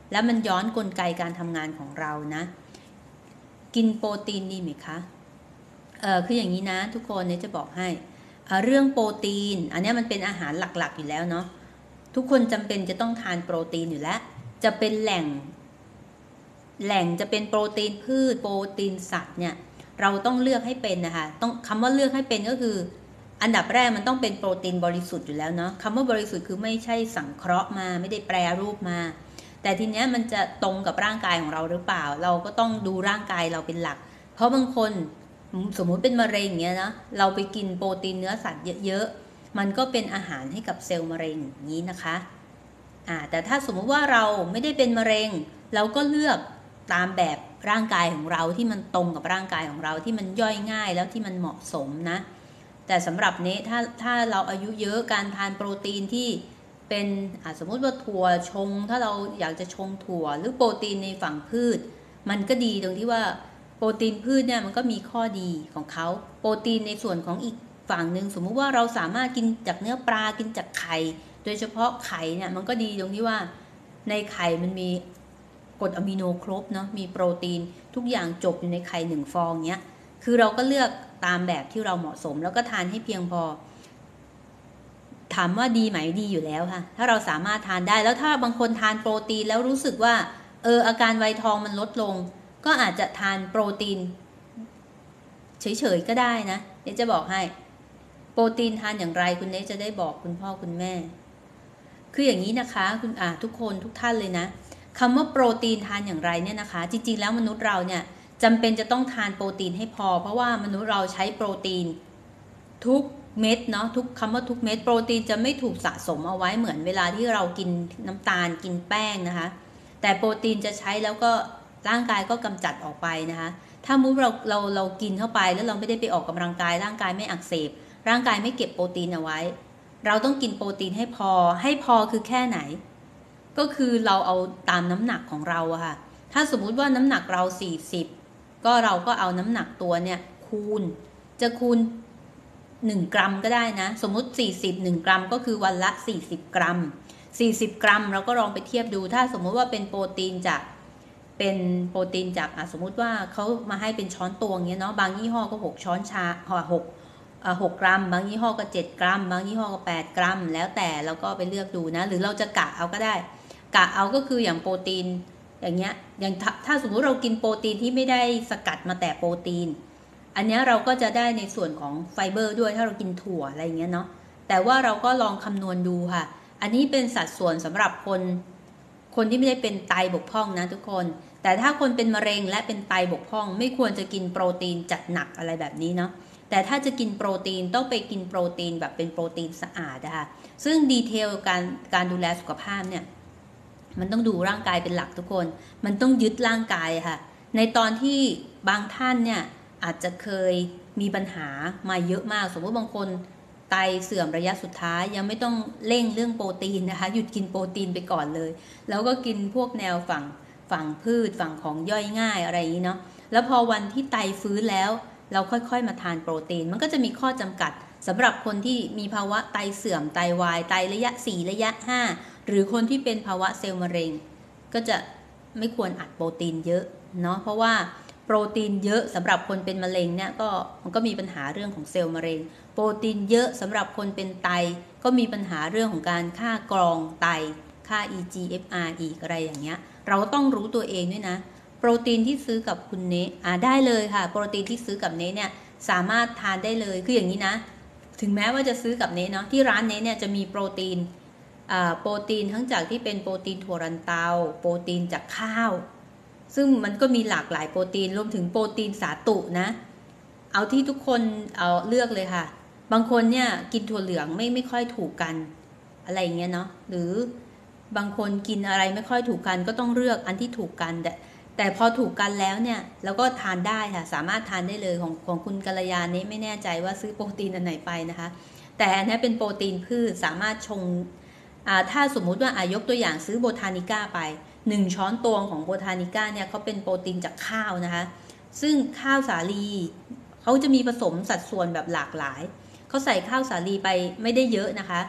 Speaker 1: แล้วมันย้อนกลไกการทำงานของเรานะกินโปรตีนดีไหมคะเออคืออย่างนี้นะทุกคนเนี่ยจะบอกให้เรื่องโปรตีนอันนี้มันเป็นอาหารหลักๆอยู่แล้วเนาะทุกคนจำเป็นจะต้องทานโปรตีนอยู่แล้วจะเป็นแหล่งแหล่งจะเป็นโปรตีนพืชโปรตีนสัตว์เนี่ยเราต้องเลือกให้เป็นนะคะต้องคำว่าเลือกให้เป็นก็คืออันดับแรกมันต้องเป็นโปรตีนบริสุทธิ์อยู่แล้วเนาะคำว่าบริสุทธิ์คือไม่ใช่สังเคราะห์มาไม่ได้แปรรูปมาแต่ทีเนี้ยมันจะตรงกับร่างกายของเราหรือเปล่าเราก็ต้องดูร่างกายเราเป็นหลักเพราะบางคนสมมุติเป็นมะเร็งอย่างเงี้ยนะเราไปกินโปรตีนเนื้อสัตว์เยอะๆมันก็เป็นอาหารให้กับเซลล์มะเร็งอย่างนี้นะคะอ่าแต่ถ้าสมมุติว่าเราไม่ได้เป็นมะเร็งเราก็เลือกตามแบบร่างกายของเราที่มันตรงกับร่างกายของเราที่มันย่อยง่ายแล้วที่มันเหมาะสมนะแต่สำหรับเนี้ยถ้าถ้าเราอายุเยอะการทานโปรตีนที่เป็นสมมุติว่าถั่วชงถ้าเราอยากจะชงถั่วหรือโปรตีนในฝั่งพืชมันก็ดีตรงที่ว่าโปรตีนพืชเนี่ยมันก็มีข้อดีของเขาโปรตีนในส่วนของอีกฝั่งหนึ่งสมมุติว่าเราสามารถกินจากเนื้อปลากินจากไข่โดยเฉพาะไข่เนี่ยมันก็ดีตรงที่ว่าในไข่มันมีกรดอะมิโนครบเนาะมีโปรตีนทุกอย่างจบอยู่ในไข่หนึ่งฟองเนี้ยคือเราก็เลือกตามแบบที่เราเหมาะสมแล้วก็ทานให้เพียงพอถามว่าดีไหมดีอยู่แล้วค่ะถ้าเราสามารถทานได้แล้วถ้าบางคนทานโปรตีนแล้วรู้สึกว่าเอออาการไวทองมันลดลงก็อาจจะทานโปรตีนเฉยๆก็ได้นะเนจะบอกให้โปรตีนทานอย่างไรคุณเนจะได้บอกคุณพ่อคุณแม่คืออย่างนี้นะคะคุณอ่าทุกคนทุกท่านเลยนะคำว่าโปรตีนทานอย่างไรเนี่ยนะคะจริงๆแล้วมนุษย์เราเนี่ยจำเป็นจะต้องทานโปรตีนให้พอเพราะว่ามนุษย์เราใช้โปรตีนทุกเม็ดเนาะทุกคำว่าทุกเม็ดโปรตีนจะไม่ถูกสะสมเอาไว้เหมือนเวลาที่เรากินน้ำตาลกินแป้งนะคะแต่โปรตีนจะใช้แล้วก็ร่างกายก็กำจัดออกไปนะคะถ้ามุ้เราเราเรากินเข้าไปแล้วเราไม่ได้ไปออกกำลังกายร่างกายไม่อักเสบร่างกายไม่เก็บโปรตีนเอาไว้เราต้องกินโปรตีนให้พอให้พอคือแค่ไหนก็คือเราเอาตามน้ำหนักของเราอะค่ะถ้าสมมุติว่าน้ำหนักเราสี่สิบก็เราก็เอาน้ำหนักตัวเนี่ยคูณจะคูณหนึ่งกรัมก็ได้นะสมมุติสี่สิบ หนึ่งกรัมก็คือวันละสี่สิบกรัมสี่สิบกรัมเราก็ลองไปเทียบดูถ้าสมมุติว่าเป็นโปรตีนจากเป็นโปรตีนจากสมมุติว่าเขามาให้เป็นช้อนตวงเงี้ยเนาะบางยี่ห้อก็หกช้อนชาหกหกกรัมบางยี่ห้อก็เจ็ดกรัมบางยี่ห้อก็แปดกรัมแล้วแต่เราก็ไปเลือกดูนะหรือเราจะกะเอาก็ได้กะเอาก็คืออย่างโปรตีนอย่างเงี้ยอย่างถ้าสมมุติเรากินโปรตีนที่ไม่ได้สกัดมาแต่โปรตีนอันนี้เราก็จะได้ในส่วนของไฟเบอร์ด้วยถ้าเรากินถั่วอะไรอย่างเงี้ยเนาะแต่ว่าเราก็ลองคำนวณดูค่ะอันนี้เป็นสัดส่วนสำหรับคนคนที่ไม่ได้เป็นไตบกพร่องนะทุกคนแต่ถ้าคนเป็นมะเร็งและเป็นไตบกพร่องไม่ควรจะกินโปรตีนจัดหนักอะไรแบบนี้เนาะแต่ถ้าจะกินโปรตีนต้องไปกินโปรตีนแบบเป็นโปรตีนสะอาดนะคะซึ่งดีเทลการการดูแลสุขภาพเนี่ยมันต้องดูร่างกายเป็นหลักทุกคนมันต้องยึดร่างกายค่ะในตอนที่บางท่านเนี่ยอาจจะเคยมีปัญหามาเยอะมากสมมติบางคนไตเสื่อมระยะสุดท้ายยังไม่ต้องเร่งเรื่องโปรตีนนะคะหยุดกินโปรตีนไปก่อนเลยแล้วก็กินพวกแนวฝั่งฝั่งพืชฝั่งของย่อยง่ายอะไรอย่างนี้เนาะแล้วพอวันที่ไตฟื้นแล้วเราค่อยๆมาทานโปรตีนมันก็จะมีข้อจำกัดสำหรับคนที่มีภาวะไตเสื่อมไตวายไตระยะสี่ระยะห้าหรือคนที่เป็นภาวะเซลล์มะเร็งก็จะไม่ควรอัดโปรตีนเยอะเนาะเพราะว่าโปรตีนเยอะสำหรับคนเป็นมะเร็งเนี่ยก็มันก็มีปัญหาเรื่องของเซลล์มะเร็งโปรตีนเยอะสำหรับคนเป็นไตก็มีปัญหาเรื่องของการค่ากรองไตค่า อี จี เอฟ อาร์ อีกอะไรอย่างเงี้ยเราต้องรู้ตัวเองด้วยนะโปรตีนที่ซื้อกับคุณเนอ่าได้เลยค่ะโปรตีนที่ซื้อกับเนเนี่ยสามารถทานได้เลยคืออย่างนี้นะถึงแม้ว่าจะซื้อกับเนเนาะที่ร้านเนเนี่ยจะมีโปรตีนอ่าโปรตีนทั้งจากที่เป็นโปรตีนถั่วลันเตาโปรตีนจากข้าวซึ่งมันก็มีหลากหลายโปรตีนรวมถึงโปรตีนสาตุนะเอาที่ทุกคนเอาเลือกเลยค่ะบางคนเนี่ยกินถั่วเหลืองไม่ไม่ค่อยถูกกันอะไรอย่างเงี้ยเนาะหรือบางคนกินอะไรไม่ค่อยถูกกันก็ต้องเลือกอันที่ถูกกันแต่แต่พอถูกกันแล้วเนี่ยเราก็ทานได้ค่ะสามารถทานได้เลยของของคุณกัลยานี้ไม่แน่ใจว่าซื้อโปรตีนอันไหนไปนะคะแต่อันนี้เป็นโปรตีนพืชสามารถชงอ่าถ้าสมมุติว่าอายกตัวอย่างซื้อโบทานิก้าไปหนึ่งช้อนตวงของโบทานิก้าเนี่ยเขาเป็นโปรตีนจากข้าวนะคะซึ่งข้าวสาลีเขาจะมีผสมสัดส่วนแบบหลากหลายเขาใส่ข้าวสาลีไปไม่ได้เยอะนะคะ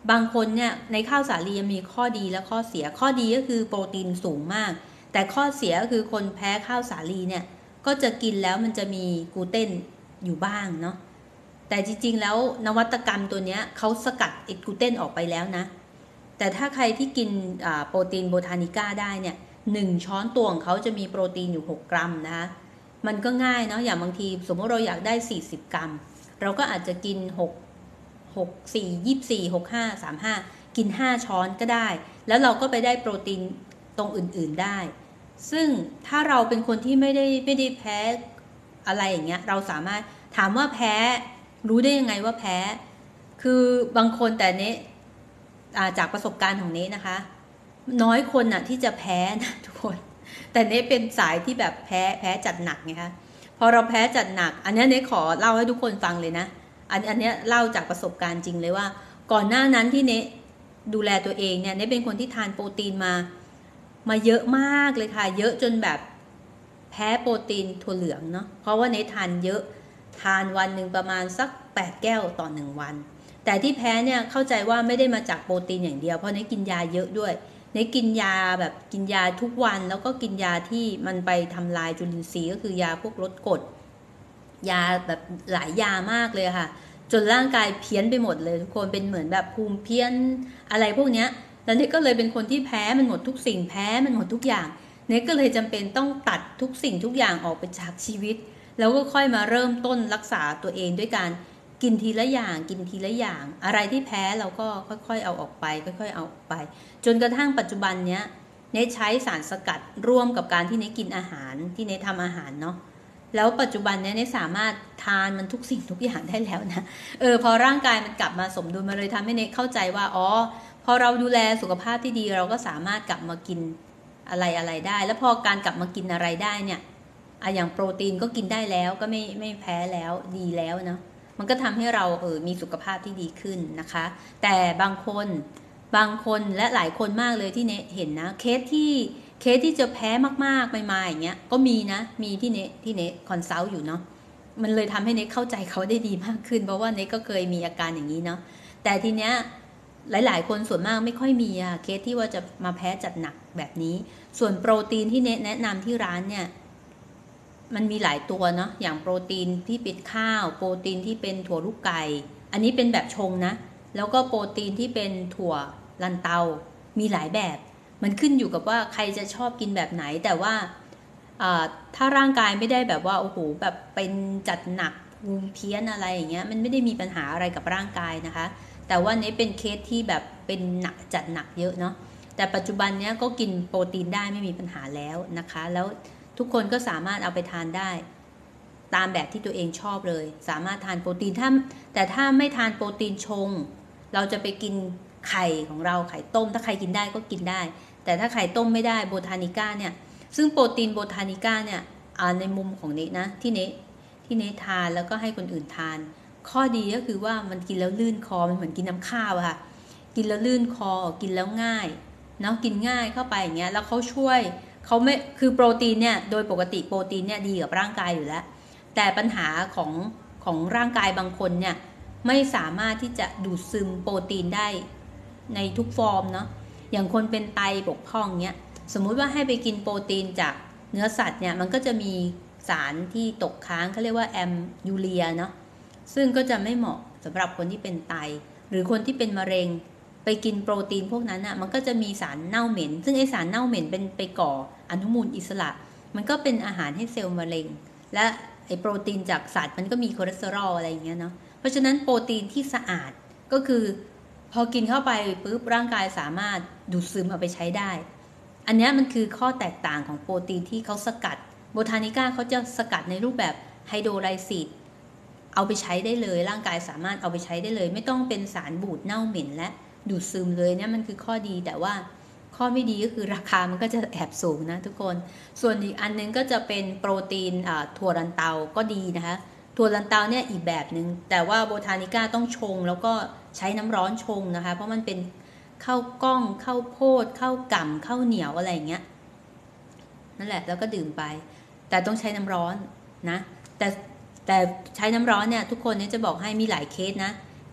Speaker 1: บางคนเนี่ยในข้าวสาลีมีข้อดีและข้อเสียข้อดีก็คือโปรตีนสูงมากแต่ข้อเสียก็คือคนแพ้ข้าวสาลีเนี่ยก็จะกินแล้วมันจะมีกลูเตนอยู่บ้างเนาะแต่จริงๆแล้วนวัตกรรมตัวนี้เขาสกัดไอ้กลูเตนออกไปแล้วนะแต่ถ้าใครที่กินโปรตีนโบทานิก้าได้เนี่ยหนึ่งช้อนตวงเขาจะมีโปรตีนอยู่หกกรัมนะคะมันก็ง่ายเนาะอย่างบางทีสมมติเราอยากได้สี่สิบกรัมเราก็อาจจะกินหก หก สี่ ยี่สิบสี่ หก ห้า สาม ห้ากินห้าช้อนก็ได้แล้วเราก็ไปได้โปรตีนตรงอื่นๆได้ซึ่งถ้าเราเป็นคนที่ไม่ได้ไม่ได้แพ้อะไรอย่างเงี้ยเราสามารถถามว่าแพ้รู้ได้ยังไงว่าแพ้คือบางคนแต่เนี้จากประสบการณ์ของเนี้นะคะน้อยคนน่ะที่จะแพ้นะทุกคนแต่เนี้เป็นสายที่แบบแพ้แพ้จัดหนักไงคะพอเราแพ้จัดหนักอันนี้เนี้ขอเล่าให้ทุกคนฟังเลยนะอันอันนี้เล่าจากประสบการณ์จริงเลยว่าก่อนหน้านั้นที่เนี้ดูแลตัวเองเนี่ยเนี้เป็นคนที่ทานโปรตีนมามาเยอะมากเลยค่ะเยอะจนแบบแพ้โปรตีนถั่วเหลืองเนาะเพราะว่าเนี้ทานเยอะทานวันหนึ่งประมาณสักแปดแก้วต่อหนึ่งวันแต่ที่แพ้เนี่ยเข้าใจว่าไม่ได้มาจากโปรตีนอย่างเดียวเพราะเนี้กินยาเยอะด้วยเนี้กินยาแบบกินยาทุกวันแล้วก็กินยาที่มันไปทำลายจุลินทรีย์ก็คือยาพวกลดกรดยาแบบหลายยามากเลยค่ะจนร่างกายเพี้ยนไปหมดเลยทุกคนเป็นเหมือนแบบภูมิเพี้ยนอะไรพวกเนี้ยแล้วเน็กก็เลยเป็นคนที่แพ้มันหมดทุกสิ่งแพ้มันหมดทุกอย่างเน็กก็เลยจำเป็นต้องตัดทุกสิ่งทุกอย่างออกไปจากชีวิตแล้วก็ค่อยมาเริ่มต้นรักษาตัวเองด้วยการกินทีละอย่างกินทีละอย่างอะไรที่แพ้เราก็ค่อยๆเอาออกไปค่อยๆเอาออกไปจนกระทั่งปัจจุบันเนี้ยเน็กใช้สารสกัดร่วมกับการที่เน็กกินอาหารที่เน็กทำอาหารเนาะแล้วปัจจุบันเนี้ยเน็กสามารถทานมันทุกสิ่งทุกอย่างได้แล้วนะเออพอร่างกายมันกลับมาสมดุลมาเลยทำให้เน็กเข้าใจว่าอ๋อพอเราดูแลสุขภาพที่ดีเราก็สามารถกลับมากินอะไรอะไรได้แล้วพอการกลับมากินอะไรได้เนี่ยอะอย่างโปรตีนก็กินได้แล้วก็ไม่ไม่แพ้แล้วดีแล้วเนาะมันก็ทำให้เราเออมีสุขภาพที่ดีขึ้นนะคะแต่บางคนบางคนและหลายคนมากเลยที่เนเห็นนะเคสที่เคสที่จะแพ้มากๆไม่มาอย่างเงี้ยก็มีนะมีที่เนที่เนคอนซัลท์อยู่เนาะมันเลยทำให้เนเข้าใจเขาได้ดีมากขึ้นเพราะว่าเนก็เคยมีอาการอย่างนี้เนาะแต่ทีเนี้ยหลายๆคนส่วนมากไม่ค่อยมีอะเคสที่ว่าจะมาแพ้จัดหนักแบบนี้ส่วนโปรตีนที่เนแนะนำที่ร้านเนี่ยมันมีหลายตัวเนาะอย่างโปรตีนที่เป็นข้าวโปรตีนที่เป็นถั่วลูกไก่อันนี้เป็นแบบชงนะแล้วก็โปรตีนที่เป็นถั่วลันเตามีหลายแบบมันขึ้นอยู่กับว่าใครจะชอบกินแบบไหนแต่ว่าถ้าร่างกายไม่ได้แบบว่าโอ้โหแบบเป็นจัดหนักภูมิเพี้ยนอะไรอย่างเงี้ยมันไม่ได้มีปัญหาอะไรกับร่างกายนะคะแต่ว่านี้เป็นเคสที่แบบเป็นหนักจัดหนักเยอะเนาะแต่ปัจจุบันเนี้ยก็กินโปรตีนได้ไม่มีปัญหาแล้วนะคะแล้วทุกคนก็สามารถเอาไปทานได้ตามแบบที่ตัวเองชอบเลยสามารถทานโปรตีนถ้าแต่ถ้าไม่ทานโปรตีนชงเราจะไปกินไข่ของเราไข่ต้มถ้าใครกินได้ก็กินได้แต่ถ้าไข่ต้มไม่ได้โบทานิก้าเนี่ยซึ่งโปรตีนโบทานิก้าเนี่ยในมุมของเนนะที่เนที่เนทานแล้วก็ให้คนอื่นทานข้อดีก็คือว่ามันกินแล้วลื่นคอมันเหมือนกินน้ำข้าวอะค่ะกินแล้วลื่นคอกินแล้วง่ายเนาะกินง่ายเข้าไปอย่างเงี้ยแล้วเขาช่วยเขาไม่คือโปรตีนเนี่ยโดยปกติโปรตีนเนี่ยดีกับร่างกายอยู่แล้วแต่ปัญหาของของร่างกายบางคนเนี่ยไม่สามารถที่จะดูดซึมโปรตีนได้ในทุกฟอร์มเนาะอย่างคนเป็นไตบกพร่องเนี้ยสมมุติว่าให้ไปกินโปรตีนจากเนื้อสัตว์เนี่ยมันก็จะมีสารที่ตกค้างเขาเรียกว่าแอมยูเรียเนาะซึ่งก็จะไม่เหมาะสำหรับคนที่เป็นไตหรือคนที่เป็นมะเร็งไปกินโปรตีนพวกนั้นอ่ะมันก็จะมีสารเน่าเหม็นซึ่งไอสารเน่าเหม็นเป็นไปก่ออนุมูลอิสระมันก็เป็นอาหารให้เซลล์มะเร็งและไอโปรตีนจากสัตว์มันก็มีคอเลสเตอรอลอะไรอย่างเงี้ยเนาะเพราะฉะนั้นโปรตีนที่สะอาดก็คือพอกินเข้าไปปุ๊บร่างกายสามารถดูดซึมเอาไปใช้ได้อันนี้มันคือข้อแตกต่างของโปรตีนที่เขาสกัดโบทานิก้าเขาจะสกัดในรูปแบบไฮโดรไลซิสเอาไปใช้ได้เลยร่างกายสามารถเอาไปใช้ได้เลยไม่ต้องเป็นสารบูดเน่าเหม็นและดูดซึมเลยเนี่ยมันคือข้อดีแต่ว่าข้อไม่ดีก็คือราคามันก็จะแอบสูงนะทุกคนส่วนอีกอันนึงก็จะเป็นโปรตีนถั่วลันเตาก็ดีนะคะถั่วลันเตาเนี่ยอีกแบบนึงแต่ว่าโบทานิก้าต้องชงแล้วก็ใช้น้ำร้อนชงนะคะเพราะมันเป็นข้าวกล้องข้าวโพดข้าวก่ำข้าวเหนียวอะไรอย่างเงี้ยนั่นแหละแล้วก็ดื่มไปแต่ต้องใช้น้ำร้อนนะแต่แต่ใช้น้ำร้อนเนี่ยทุกคนเนี่ยจะบอกให้มีหลายเคสนะ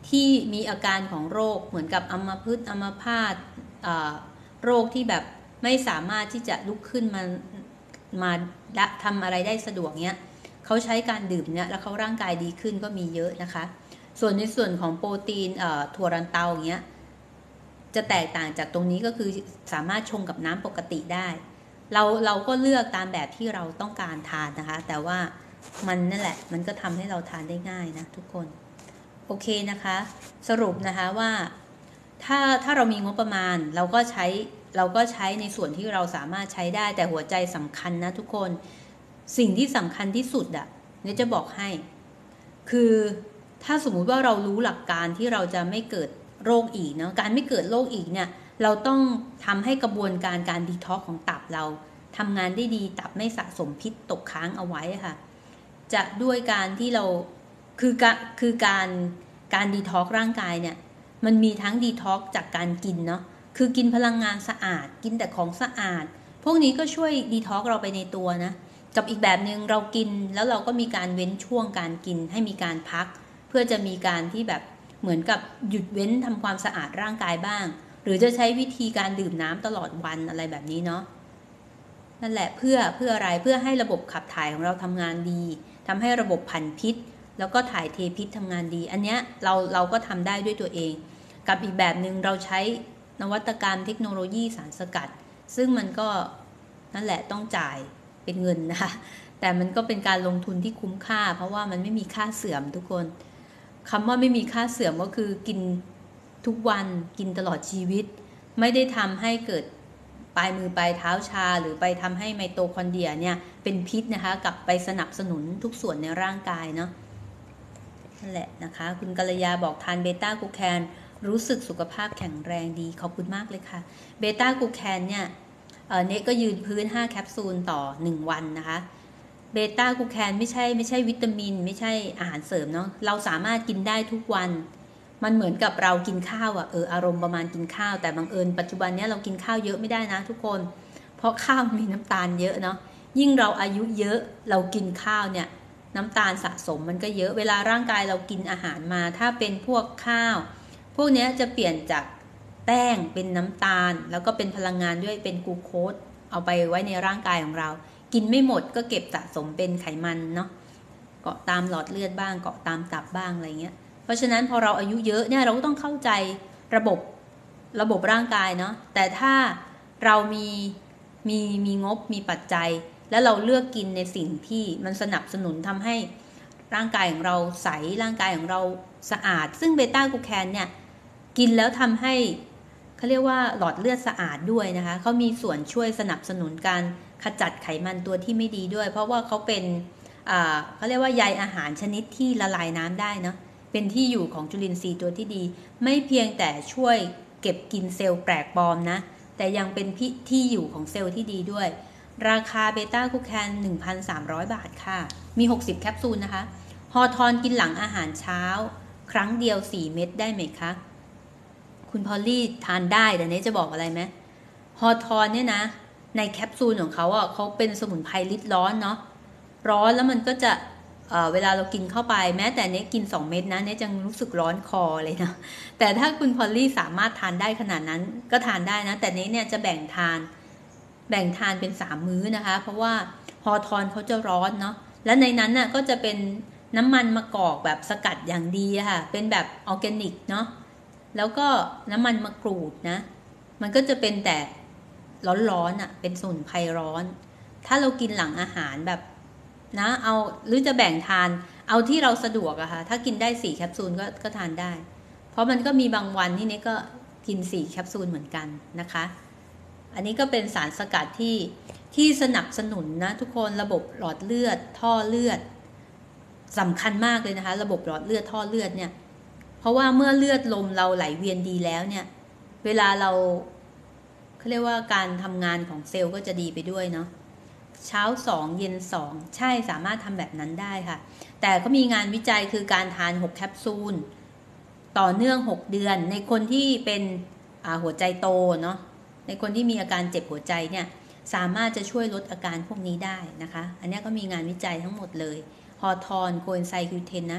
Speaker 1: ที่มีอาการของโรคเหมือนกับอัมพฤกษ์อัมพาตโรคที่แบบไม่สามารถที่จะลุกขึ้นมามาทำอะไรได้สะดวกเนี้ยเขาใช้การดื่มเนี้ยแล้วเขาร่างกายดีขึ้นก็มีเยอะนะคะส่วนในส่วนของโปรตีนถั่วลันเตาอย่างเงี้ยจะแตกต่างจากตรงนี้ก็คือสามารถชงกับน้ำปกติได้เราเราก็เลือกตามแบบที่เราต้องการทานนะคะแต่ว่ามันนั่นแหละมันก็ทำให้เราทานได้ง่ายนะทุกคนโอเคนะคะสรุปนะคะว่าถ้าถ้าเรามีงบประมาณเราก็ใช้เราก็ใช้ในส่วนที่เราสามารถใช้ได้แต่หัวใจสำคัญนะทุกคนสิ่งที่สำคัญที่สุดอ่ะเนี่ยจะบอกให้คือถ้าสมมุติว่าเรารู้หลักการที่เราจะไม่เกิดโรคอีกเนาะการไม่เกิดโรคอีกเนี่ยเราต้องทำให้กระบวนการการดีท็อกซ์ของตับเราทำงานได้ดีตับไม่สะสมพิษตกค้างเอาไว้ค่ะจะด้วยการที่เราคือการคือการการดีท็อกซ์ร่างกายเนี่ยมันมีทั้งดีท็อกซ์จากการกินเนาะคือกินพลังงานสะอาดกินแต่ของสะอาดพวกนี้ก็ช่วยดีท็อกซ์เราไปในตัวนะกับอีกแบบหนึ่งเรากินแล้วเราก็มีการเว้นช่วงการกินให้มีการพักเพื่อจะมีการที่แบบเหมือนกับหยุดเว้นทำความสะอาดร่างกายบ้างหรือจะใช้วิธีการดื่มน้ำตลอดวันอะไรแบบนี้เนาะนั่นแหละเพื่อเพื่ออะไรเพื่อให้ระบบขับถ่ายของเราทำงานดีทำให้ระบบผันพิษแล้วก็ถ่ายเทพิษทำงานดีอันเนี้ยเราเราก็ทำได้ด้วยตัวเองกับอีกแบบหนึ่งเราใช้นวัตกรรมเทคโนโลยีสารสกัดซึ่งมันก็นั่นแหละต้องจ่ายเป็นเงินนะคะแต่มันก็เป็นการลงทุนที่คุ้มค่าเพราะว่ามันไม่มีค่าเสื่อมทุกคนคำว่าไม่มีค่าเสื่อมก็คือกินทุกวันกินตลอดชีวิตไม่ได้ทำให้เกิดปลายมือปลายเท้าชาหรือไปทำให้ไมโตคอนเดรียเนี่ยเป็นพิษนะคะกลับไปสนับสนุนทุกส่วนในร่างกายเนาะนั่นแหละนะคะคุณกัลยาบอกทานเบต้ากูแคนรู้สึกสุขภาพแข็งแรงดีขอบคุณมากเลยค่ะเบต้ากูแคนเนี่ยเน็ตก็ยืนพื้นห้าแคปซูลต่อหนึ่งวันนะคะเบต้ากูแคนไม่ใช่ไม่ใช่วิตามินไม่ใช่อาหารเสริมเนาะเราสามารถกินได้ทุกวันมันเหมือนกับเรากินข้าวอ่ะเอออารมณ์ประมาณกินข้าวแต่บังเอิญปัจจุบันเนี้ยเรากินข้าวเยอะไม่ได้นะทุกคนเพราะข้าวมีน้ำตาลเยอะเนาะยิ่งเราอายุเยอะเรากินข้าวเนี่ยน้ำตาลสะสมมันก็เยอะเวลาร่างกายเรากินอาหารมาถ้าเป็นพวกข้าวพวกนี้จะเปลี่ยนจากแป้งเป็นน้ำตาลแล้วก็เป็นพลังงานด้วยเป็นกลูโคสเอาไปไว้ในร่างกายของเรากินไม่หมดก็เก็บสะสมเป็นไขมันเนาะเกาะตามหลอดเลือดบ้างเกาะตามตับบ้างอะไรเงี้ยเพราะฉะนั้นพอเราอายุเยอะเนี่ยเราก็ต้องเข้าใจระบบระบบร่างกายเนาะแต่ถ้าเรามีมีมีงบมีปัจจัยแล้วเราเลือกกินในสิ่งที่มันสนับสนุนทำให้ร่างกายของเราใสร่างกายของเราสะอาดซึ่งเบต้ากูแคนเนี่ยกินแล้วทำให้เขาเรียกว่าหลอดเลือดสะอาดด้วยนะคะเขามีส่วนช่วยสนับสนุนการขจัดไขมันตัวที่ไม่ดีด้วยเพราะว่าเขาเป็นเขาเรียกว่าใยอาหารชนิดที่ละลายน้ำได้เนาะเป็นที่อยู่ของจุลินทรีย์ตัวที่ดีไม่เพียงแต่ช่วยเก็บกินเซลล์แปลกปลอมนะแต่ยังเป็นที่อยู่ของเซลล์ที่ดีด้วยราคาเบต้ากูแคน หนึ่งพันสามร้อย บาทค่ะมีหกสิบแคปซูลนะคะฮอทอนกินหลังอาหารเช้าครั้งเดียวสี่เม็ดได้ไหมคะคุณพอลลี่ทานได้แต่นี้จะบอกอะไรไหมฮอทอนเนี่ยนะในแคปซูลของเขาอ่ะเขาเป็นสมุนไพรลิดร้อนเนาะร้อนแล้วมันก็จะ เ, เวลาเรากินเข้าไปแม้แต่เนี้ยกินสองเม็ดนะเนี้ยจะรู้สึกร้อนคอเลยนะแต่ถ้าคุณพอลลี่สามารถทานได้ขนาดนั้นก็ทานได้นะแต่เนี้ยเนี่ยจะแบ่งทานแบ่งทานเป็นสามมื้อนะคะเพราะว่าฮอทอนเขาจะร้อนเนาะและในนั้นน่ะก็จะเป็นน้ำมันมะกอกแบบสกัดอย่างดีค่ะเป็นแบบออร์แกนิกเนาะแล้วก็น้ำมันมะกรูดนะมันก็จะเป็นแต่ร้อนๆอ่ะเป็นสมุนไพรร้อนถ้าเรากินหลังอาหารแบบนะเอาหรือจะแบ่งทานเอาที่เราสะดวกอะค่ะถ้ากินได้สี่แคปซูลก็ก็ทานได้เพราะมันก็มีบางวันที่นี่ก็กินสี่แคปซูลเหมือนกันนะคะอันนี้ก็เป็นสารสกัดที่ที่สนับสนุนนะทุกคนระบบหลอดเลือดท่อเลือดสำคัญมากเลยนะคะระบบหลอดเลือดท่อเลือดเนี่ยเพราะว่าเมื่อเลือดลมเราไหลเวียนดีแล้วเนี่ยเวลาเราเขาเรียกว่าการทำงานของเซลล์ก็จะดีไปด้วยเนาะเช้าสองเย็นสองใช่สามารถทำแบบนั้นได้ค่ะแต่ก็มีงานวิจัยคือการทานหกแคปซูลต่อเนื่องหกเดือนในคนที่เป็นหัวใจโตเนาะในคนที่มีอาการเจ็บหัวใจเนี่ยสามารถจะช่วยลดอาการพวกนี้ได้นะคะอันนี้ก็มีงานวิจัยทั้งหมดเลยฮอทอนโคเอนไซม์คิวเทนนะ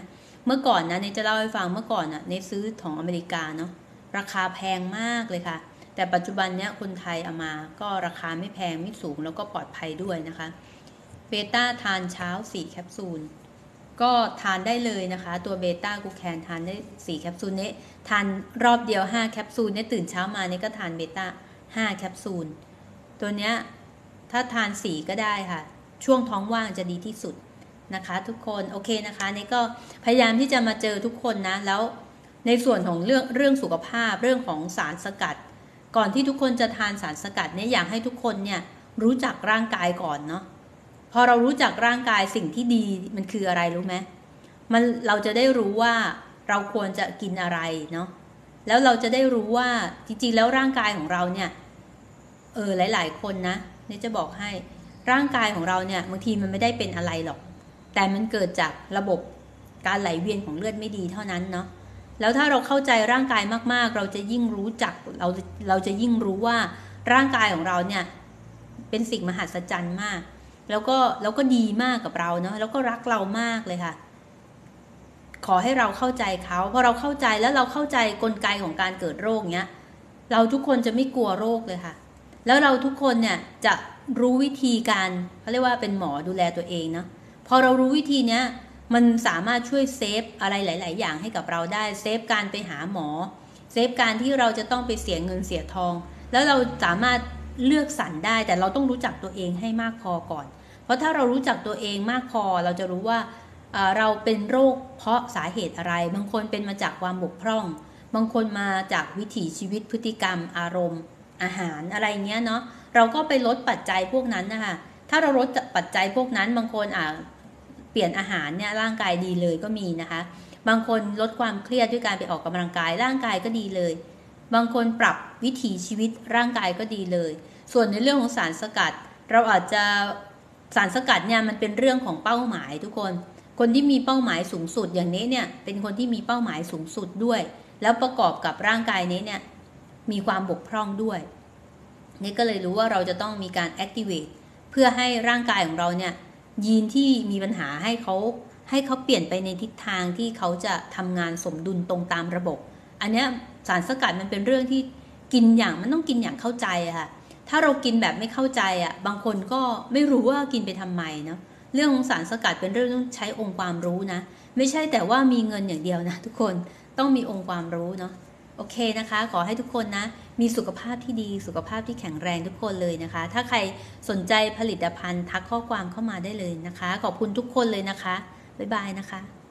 Speaker 1: เมื่อก่อนนะเนจะเล่าให้ฟังเมื่อก่อนนะเนซื้อของอเมริกาเนาะราคาแพงมากเลยค่ะแต่ปัจจุบันเนี้ยคนไทยเอามาก็ราคาไม่แพงไม่สูงแล้วก็ปลอดภัยด้วยนะคะเบต้าทานเช้าสี่แคปซูลก็ทานได้เลยนะคะตัวเบต้ากูแคนทานได้สี่แคปซูลเนี้ทานรอบเดียวห้าแคปซูลเนี้ตื่นเช้ามาเนี้ก็ทานเบต้าห้าแคปซูลตัวเนี้ยถ้าทานสี่ก็ได้ค่ะช่วงท้องว่างจะดีที่สุดนะคะทุกคนโอเคนะคะนี่ก็พยายามที่จะมาเจอทุกคนนะแล้วในส่วนของเรื่องเรื่องสุขภาพเรื่องของสารสกัดก่อนที่ทุกคนจะทานสารสกัดเนี่ยอยากให้ทุกคนเนี่ยรู้จักร่างกายก่อนเนาะพอเรารู้จักร่างกายสิ่งที่ดีมันคืออะไรรู้ไหมมันเราจะได้รู้ว่าเราควรจะกินอะไรเนาะแล้วเราจะได้รู้ว่าจริงๆแล้วร่างกายของเราเนี่ยเออหลายๆคนนะนี่จะบอกให้ร่างกายของเราเนี่ยบางทีมันไม่ได้เป็นอะไรหรอกแต่มันเกิดจากระบบการไหลเวียนของเลือดไม่ดีเท่านั้นเนาะแล้วถ้าเราเข้าใจร่างกายมากๆเราจะยิ่งรู้จักเราเราจะยิ่งรู้ว่าร่างกายของเราเนี่ยเป็นสิ่งมหัศจรรย์มากแล้วก็แล้วก็ดีมากกับเราเนาะแล้วก็รักเรามากเลยค่ะขอให้เราเข้าใจเขาพอเราเข้าใจแล้วเราเข้าใจกลไกของการเกิดโรคเนี้ยเราทุกคนจะไม่กลัวโรคเลยค่ะแล้วเราทุกคนเนี่ยจะรู้วิธีการเขาเรียกว่าเป็นหมอดูแลตัวเองเนาะพอเรารู้วิธีเนี้ยมันสามารถช่วยเซฟอะไรหลายๆอย่างให้กับเราได้เซฟการไปหาหมอเซฟการที่เราจะต้องไปเสียเงินเสียทองแล้วเราสามารถเลือกสรรได้แต่เราต้องรู้จักตัวเองให้มากพอก่อนเพราะถ้าเรารู้จักตัวเองมากพอเราจะรู้ว่าเราเป็นโรคเพราะสาเหตุอะไรบางคนเป็นมาจากความบกพร่องบางคนมาจากวิถีชีวิตพฤติกรรมอารมณ์อาหารอะไรเงี้ยเนาะเราก็ไปลดปัจจัยพวกนั้นนะคะถ้าเราลดปัจจัยพวกนั้นบางคนอ่าเปลี่ยนอาหารเนี่ยร่างกายดีเลยก็มีนะคะบางคนลดความเครียดด้วยการไปออกกำลังกายร่างกายก็ดีเลยบางคนปรับวิถีชีวิตร่างกายก็ดีเลยส่วนในเรื่องของสารสกัดเราอาจจะสารสกัดเนี่ยมันเป็นเรื่องของเป้าหมายทุกคนคนที่มีเป้าหมายสูงสุดอย่างนี้เนี่ยเป็นคนที่มีเป้าหมายสูงสุดด้วยแล้วประกอบกับร่างกายนี้เนี่ยมีความบกพร่องด้วยนี่ก็เลยรู้ว่าเราจะต้องมีการ activate เพื่อให้ร่างกายของเราเนี่ยยีนที่มีปัญหาให้เขาให้เขาเปลี่ยนไปในทิศทางที่เขาจะทำงานสมดุลตรงตามระบบอันนี้สารสกัดมันเป็นเรื่องที่กินอย่างมันต้องกินอย่างเข้าใจอะค่ะถ้าเรากินแบบไม่เข้าใจอะบางคนก็ไม่รู้ว่ากินไปทำไมเนาะเรื่องของสารสกัดเป็นเรื่องต้องใช้องค์ความรู้นะไม่ใช่แต่ว่ามีเงินอย่างเดียวนะทุกคนต้องมีองค์ความรู้เนาะโอเคนะคะขอให้ทุกคนนะมีสุขภาพที่ดีสุขภาพที่แข็งแรงทุกคนเลยนะคะถ้าใครสนใจผลิตภัณฑ์ทักข้อความเข้ามาได้เลยนะคะขอบคุณทุกคนเลยนะคะบ๊ายบายนะคะ